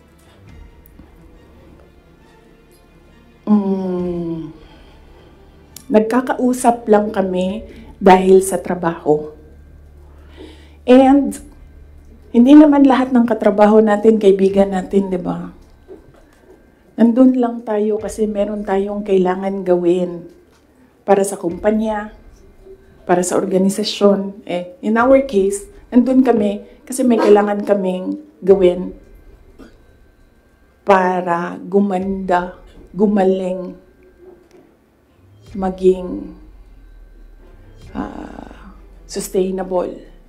Nagkakausap lang kami dahil sa trabaho. And hindi naman lahat ng katrabaho natin, kaibigan natin, di ba? Nandun lang tayo kasi meron tayong kailangan gawin para sa kumpanya, para sa organisasyon. In our case, nandun kami kasi may kailangan kaming gawin para gumanda, gumaling, maging sustainable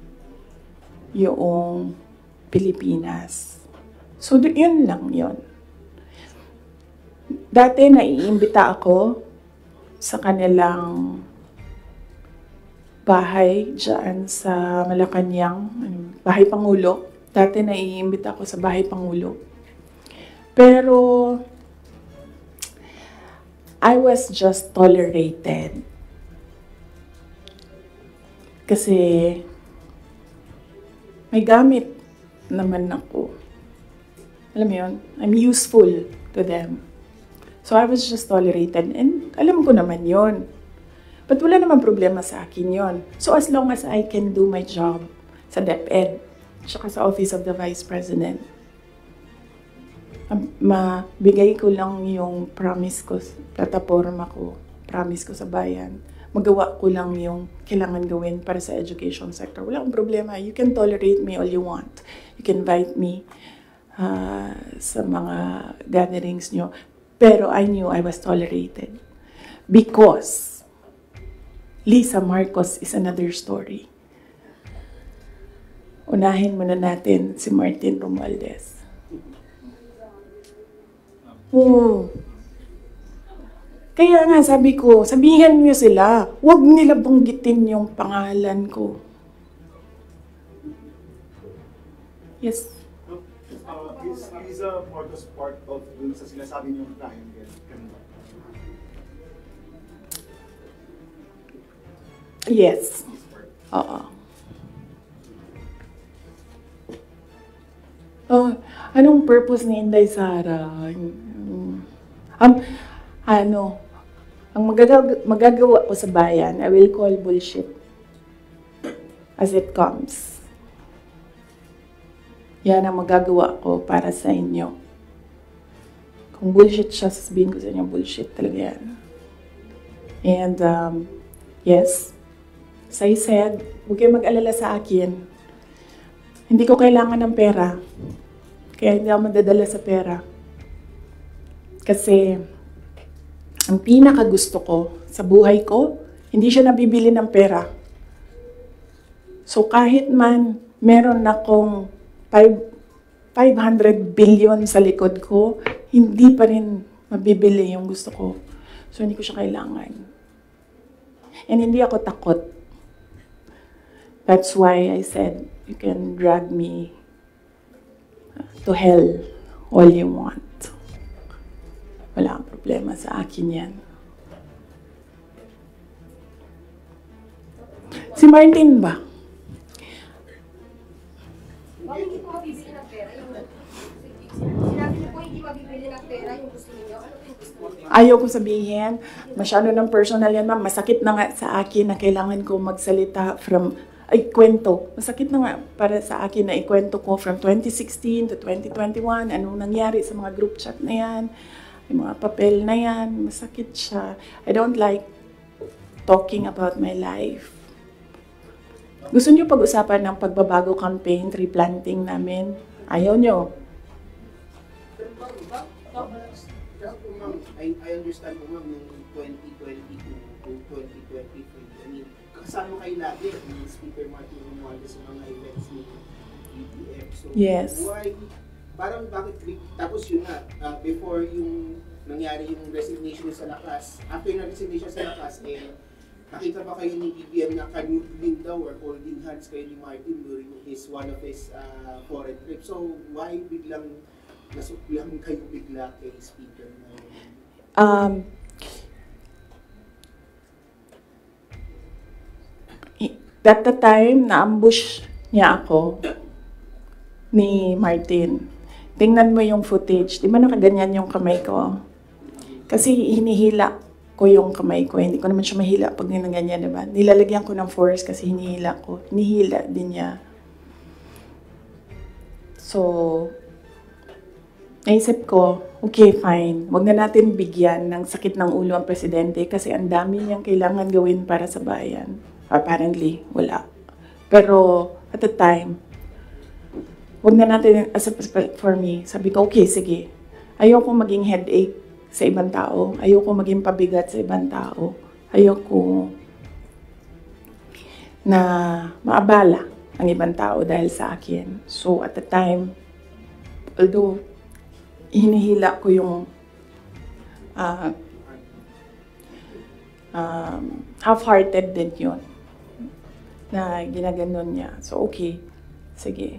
yung Pilipinas. So, yun lang yun. Dati naiimbita ako sa kanilang bahay dyan sa Malacanang, Bahay Pangulo. Dati naiimbita ako sa Bahay Pangulo. Pero, I was just tolerated. Kasi, may gamit naman ako. Alam mo yun? I'm useful to them. So, I was just tolerated. And alam ko naman yun. But wala naman problema sa akin yon. So as long as I can do my job sa DepEd, tsaka sa Office of the Vice President, mabigay ko lang yung promise ko, plataforma ko, promise ko sa bayan, magawa ko lang yung kailangan gawin para sa education sector. Wala akong problema. You can tolerate me all you want. You can invite me sa mga gatherings nyo. Pero I knew I was tolerated. Because Lisa Marcos is another story. Unahin muna natin si Martin Romualdez. Kaya nga sabi ko, sabihan niyo sila, huwag nila banggitin yung pangalan ko. Yes. Is Lisa Marcos part of dun sa sinasabi niyong triangle? Yes. Oo. Oh, anong purpose ni Inday Sara? Ang magagawa ko sa bayan, I will call bullshit as it comes. Yan ang magagawa ko para sa inyo. Kung bullshit siya, sasabihin ko sa inyo, bullshit talaga yan. And, yes, as I said, huwag kayo mag-alala sa akin. Hindi ko kailangan ng pera. Kaya hindi ako madadala sa pera. Kasi, ang pinakagusto ko sa buhay ko, hindi siya nabibili ng pera. So kahit man meron akong 500 billion sa likod ko, hindi pa rin mabibili yung gusto ko. So hindi ko siya kailangan. And hindi ako takot. That's why I said, you can drag me to hell all you want. Wala kang problema sa akin yan. Si Martin ba? Bakit hindi po mabibili ng pera? Sinabi niyo po hindi mabibili ng pera yung gusto niyo. Ano po yung gusto niyo? Ayaw ko sabihin. Masyado ng personal yan, ma'am. Masakit na nga sa akin na kailangan ko magsalita kwento. Masakit na nga para sa akin na ikwento ko from 2016 to 2021. Anong nangyari sa mga group chat na yan. Yung mga papel na yan. Masakit siya. I don't like talking about my life. Gusto niyo pag-usapan ng pagbabago campaign, tree planting namin? Ayaw niyo. I understand po, ma'am, yung 2022 to 2023. I mean, kasama kayo lagi ni Speaker Martin Romualdez sa mga events ni BBM. So, yes. Why, parang bakit, tapos yun nga, before yung nangyari yung resignation sa lakas, after na resignation sa lakas, nakita ba kayo ni BBM na kanudling daw or holding hands kayo ni Martin during one of his foreign trips? So, why biglang nasuklang kayo bigla kay Speaker? At the time, na-ambush niya ako ni Martin. Tingnan mo yung footage. Di ba nakaganyan yung kamay ko? Kasi hinihila ko yung kamay ko. Hindi ko naman siya mahila pag ganyan, di ba? Nilalagyan ko ng force kasi hinihila ko. Hinihila din niya. So, naisip ko, okay, fine. Huwag na natin bigyan ng sakit ng ulo ang presidente kasi ang dami niyang kailangan gawin para sa bayan. Apparently, wala. Pero, at the time, huwag na natin, for me, sabi ko, okay, sige. Ayoko maging headache sa ibang tao. Ayoko maging pabigat sa ibang tao. Ayoko na maabala ang ibang tao dahil sa akin. So, at the time, although hinihila ko yung half-hearted din yun na ginaganon niya. So, okay. Sige.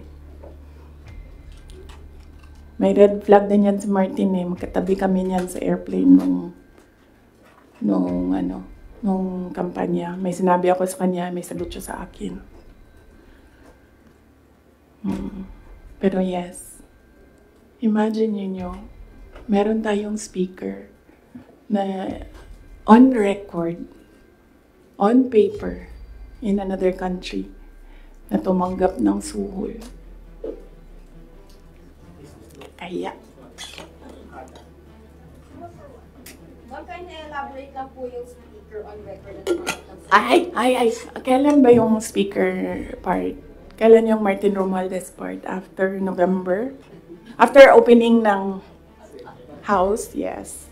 May red flag din yan si Martin eh. Magkatabi kami niyan sa airplane nung kampanya. May sinabi ako sa kanya, may sagot siya sa akin. Pero yes, imagine niyo, meron tayong speaker na on record on paper in another country na tumanggap ng suhol. Kaya. Ma'am, can you elaborate lang po yung speaker on record? Ay. Kailan ba yung speaker part? Kailan yung Martin Romualdez part? After November? After opening ng House, yes.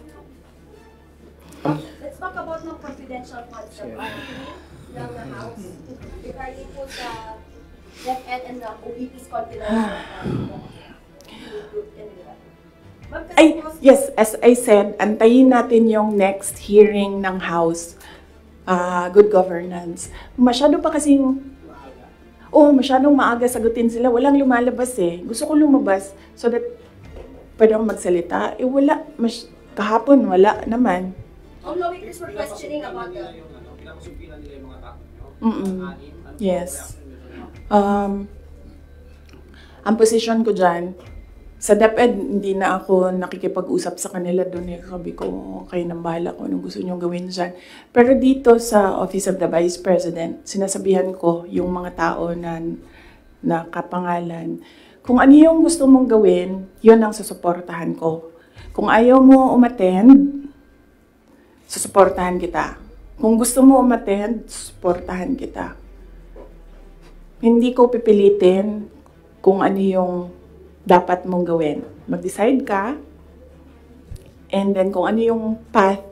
Let's talk about ng confidential funds ng House. Regarding po sa DepEd and the OVP's confidential funds. Ay, yes, as I said, antayin natin yung next hearing ng House, Good Governance. Masyado pa kasing, masyadong maaga sagutin sila. Walang lumalabas eh. Gusto ko lumabas so that pwede akong magsalita. Wala. Kahapon, wala naman. Lawmakers were questioning about the... Yes. Ang position ko dyan, sa DepEd, hindi na ako nakikipag-usap sa kanila doon. Sabi ko, kayo nang bahala ko, anong gusto nyo gawin dyan. Pero dito sa Office of the Vice President, sinasabihan ko yung mga tao na kapangalan, kung ano yung gusto mong gawin, yun ang susuportahan ko. Kung ayaw mo umattend, susuportahan kita. Kung gusto mo umattend, susuportahan kita. Hindi ko pipilitin kung ano yung dapat mong gawin. Mag-decide ka, and then kung ano yung path,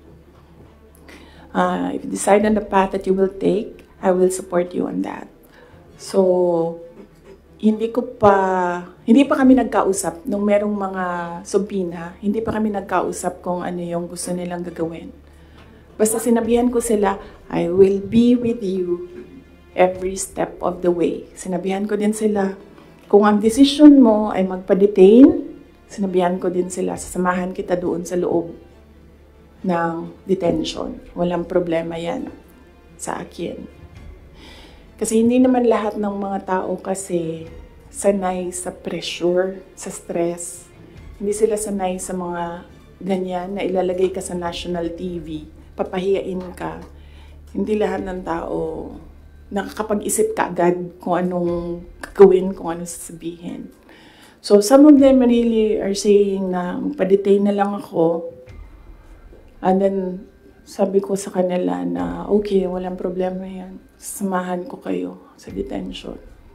if you decide on the path that you will take, I will support you on that. So, hindi pa kami nagkausap nung merong mga subpoena, hindi pa kami nagkausap kung ano yung gusto nilang gagawin. Basta sinabihan ko sila, I will be with you every step of the way. Sinabihan ko din sila, kung ang decision mo ay magpa-detain, sinabihan ko din sila, sasamahan kita doon sa loob ng detention. Walang problema yan sa akin. Kasi hindi naman lahat ng mga tao kasi sanay sa pressure, sa stress. Hindi sila sanay sa mga ganyan na ilalagay ka sa national TV, papahiyain ka. Hindi lahat ng tao nakakapag-isip ka agad kung anong gagawin, kung anong sasabihin. So, some of them really are saying na pa-detain na lang ako. And then, sabi ko sa kanila na, okay, walang problema yan. Samahan ko kayo sa detention.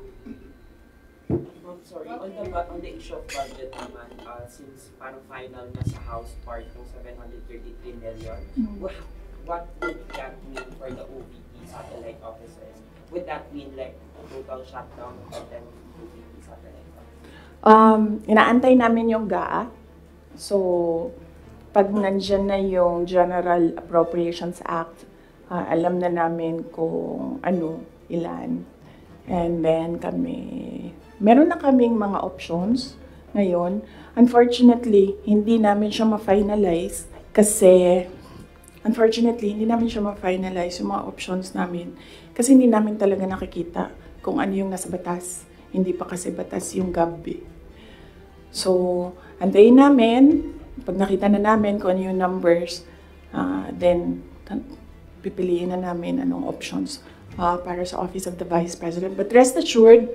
Sorry, on the issue of budget naman, since parang final na sa House part ng 733 million, what would that mean for the OVP satellite offices? Would that mean like total shutdown of the OVP satellite offices? Inaantay namin yung GAA. So, pag nandyan na yung General Appropriations Act, alam na namin kung ano, ilan. And then meron na kaming mga options ngayon. Unfortunately, hindi namin siya ma-finalize kasi yung mga options namin. Kasi hindi namin talaga nakikita kung ano yung nasa batas. Hindi pa kasi batas yung GAB. So, antayin namin. Pag nakita na namin kung ano yung numbers, then pipiliin na namin anong options para sa Office of the Vice President. But rest assured,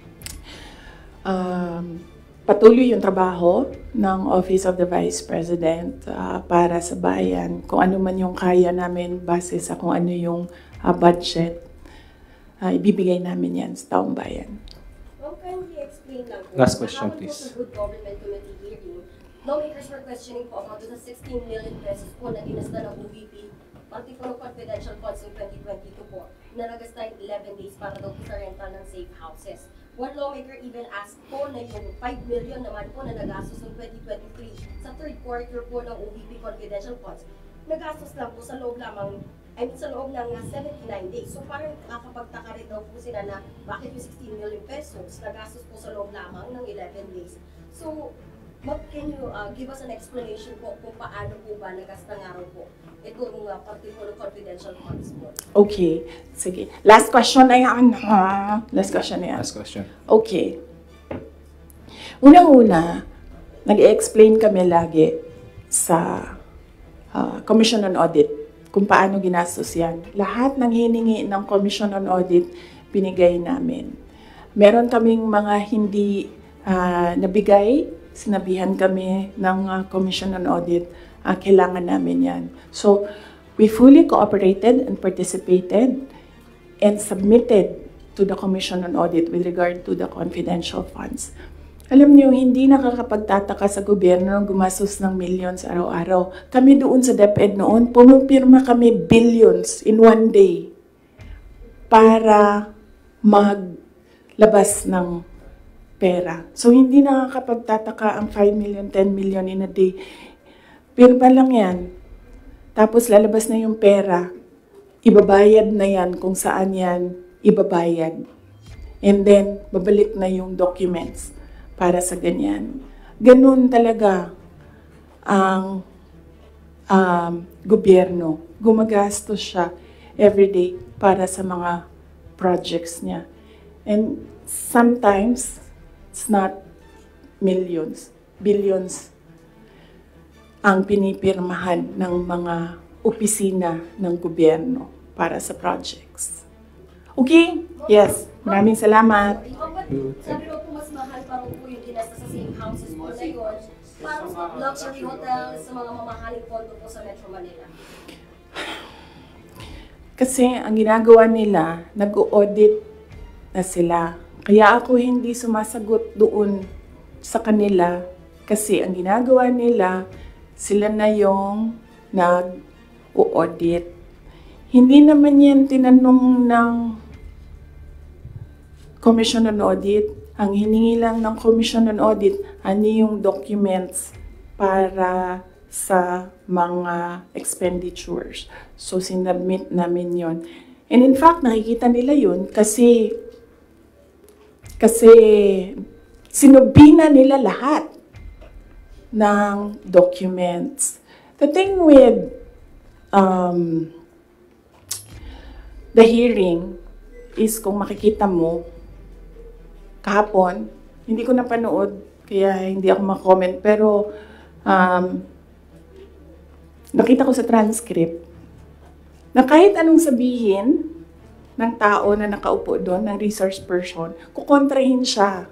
patuloy yung trabaho ng Office of the Vice President para sa bayan. Kung ano man yung kaya namin base sa kung ano yung budget, ibibigay namin yan sa taong bayan. Well, can you explain lang po? Last question, please. Sa Good Government Committee hearing, lawmakers were questioning po about the 16 million pesos po na ginasta ng OVP, pati po ng confidential funds in 2022 po, na nagasta 11 days para daw po sa rental ng safe houses. One lawmaker even asked po na yung 5 million naman po na nagastos ng 2023 sa third quarter po ng OVP confidential funds, nagastos lang po sa loob lamang, sa loob ng 79 days. So parang nakakapagtaka rin daw po sila na bakit yung 16 million pesos nagastos po sa loob lamang ng 11 days. So, can you give us an explanation po kung paano po ba nagasta nga raw po itong particular confidential funds po? Okay, sige. Last question na yan. Last question na yan. Last question. Okay. Unang-una, nag-explain kami lagi sa Commission on Audit kung paano ginastos yan. Lahat ng hiningi ng Commission on Audit, binigay namin. Meron kaming mga hindi nabigay, sinabihan kami ng Commission on Audit, kailangan namin yan. So, we fully cooperated and participated and submitted to the Commission on Audit with regard to the confidential funds. Alam niyo, hindi nakakapagtataka sa gobyerno ng gumastos ng millions araw-araw. Kami doon sa DepEd noon, pumipirma kami billions in one day para maglabas ng pera. So, hindi nakakapagtataka ang 5 million, 10 million in a day. Pirma lang yan. Tapos lalabas na yung pera. Ibabayad na yan kung saan yan ibabayad. And then, babalik na yung documents para sa ganyan. Ganun talaga ang gobyerno. Gumagastos siya everyday para sa mga projects niya. And sometimes, it's not millions, billions ang pinipirmahan ng mga opisina ng gobyerno para sa projects. Okay? Yes. Maraming salamat. Sabi mo po, mas mahal pa rin po yung ginasta sa same houses po na yun. Parang sa luxury hotels, sa mga mamahaling condo po sa Metro Manila. Kasi ang ginagawa nila, nag-audit na sila. Kaya ako hindi sumasagot doon sa kanila kasi ang ginagawa nila, sila na yung nag-audit. Hindi naman yan tinanong ng Commission on Audit. Ang hiningi lang ng Commission on Audit, ano yung documents para sa mga expenditures. So, sinubmit namin yon. And in fact, nakikita nila yun kasi sinubina nila lahat ng documents. The thing with the hearing is kung makikita mo, kahapon, hindi ko napanood, kaya hindi ako makomment, pero nakita ko sa transcript na kahit anong sabihin ng tao na nakaupo doon, ng resource person, kukontrahin siya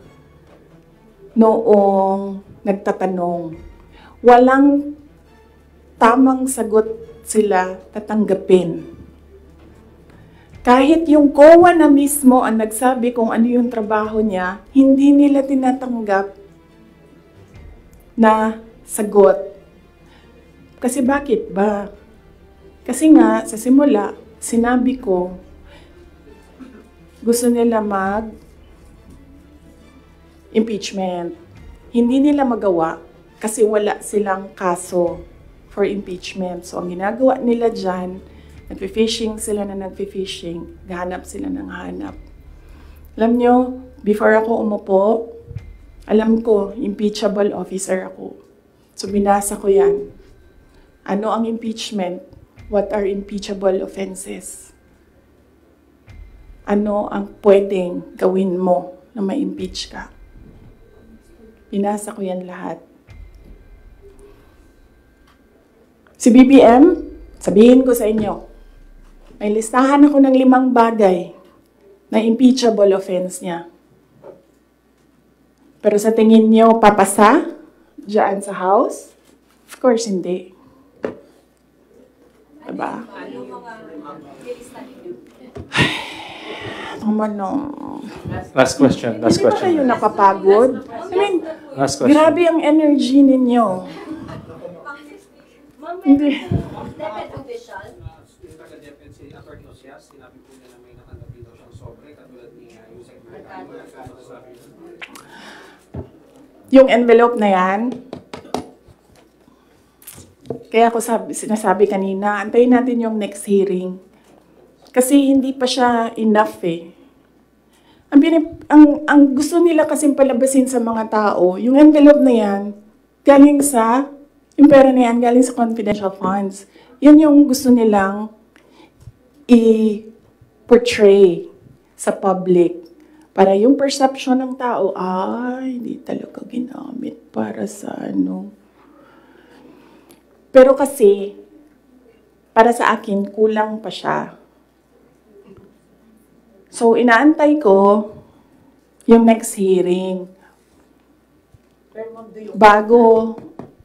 noong nagtatanong. Walang tamang sagot sila tatanggapin. Kahit yung COA na mismo ang nagsabi kung ano yung trabaho niya, hindi nila tinatanggap na sagot. Kasi bakit ba? Kasi nga, sa simula, sinabi ko, gusto nila mag-impeachment. Hindi nila magawa kasi wala silang kaso for impeachment. So, ang ginagawa nila dyan, nagpi-fishing sila na nagpi-fishing, gahanap sila ng hanap. Alam nyo, before ako umupo, alam ko, impeachable officer ako. So, binasa ko yan. Ano ang impeachment? What are impeachable offenses? Ano ang pwedeng gawin mo na ma-impeach ka? Binasa ko yan lahat. Si BBM, sabihin ko sa inyo, may listahan ako ng 5 bagay na impeachable offense niya. Pero sa tingin niyo, papasa dyan sa House? Of course, hindi. Diba? Last question. Last Hindi ba question. kayo napapagod? I mean, Last question. grabe ang energy ninyo. Hindi. DepEd official, Yung taga-DepEd si Atty. Osias, sinabi po niya na may nakatabi daw siyang sobre, katulad ni Yusek Mercado. Yung envelope na yan, kaya ako sinasabi kanina, antayin natin yung next hearing. Kasi hindi pa siya enough eh. Ang gusto nila kasing palabasin sa mga tao, yung envelope na yan, galing sa, yung pera na yan, galing sa confidential funds. Yan yung gusto nilang i-portray sa public. Para yung perception ng tao, ay, hindi talaga ginamit para sa ano. Pero kasi, para sa akin, kulang pa siya. So, inaantay ko yung next hearing. Bago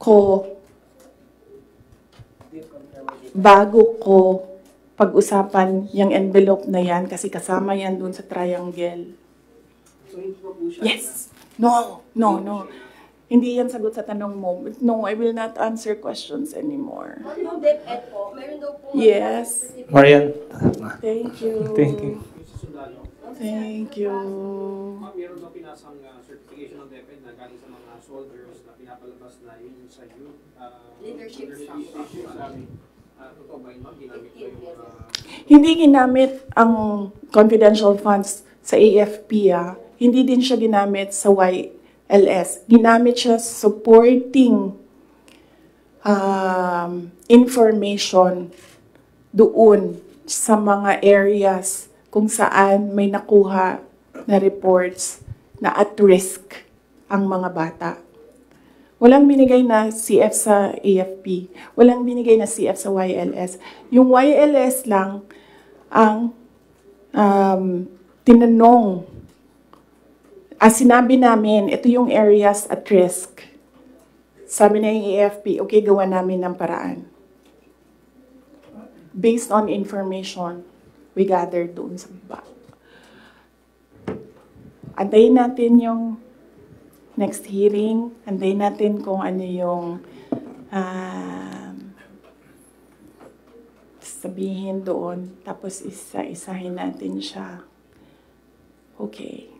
ko pag-usapan yung envelope na yan kasi kasama yan dun sa triangle. So, hindi pa po siya? Yes. No. Hindi yan sagot sa tanong mo. No, I will not answer questions anymore. Yung DepEd po, meron daw po... Yes. Marian. Thank you. Thank you. Thank you. Ma'am, meron daw pinasang certification ng DepEd na galing sa mga soldiers na pinapalabas na yun sa youth Leadership summit. Totoo ba yun, ma'am? Ginamit ko yung... Hindi ginamit ang confidential funds sa AFP. Hindi din siya ginamit sa YLS. Ginamit siya supporting information doon sa mga areas kung saan may nakuha na reports na at risk ang mga bata. Walang binigay na CF sa AFP. Walang binigay na CF sa YLS. Yung YLS lang ang tinanong. Sinabi namin, ito yung areas at risk. Sabi na yung AFP, okay, gawa namin ng paraan. Based on information we gathered doon sa baba. Antayin natin yung next hearing. Antayin natin kung ano yung sabihin doon. Tapos isa-isahin natin siya. Okay.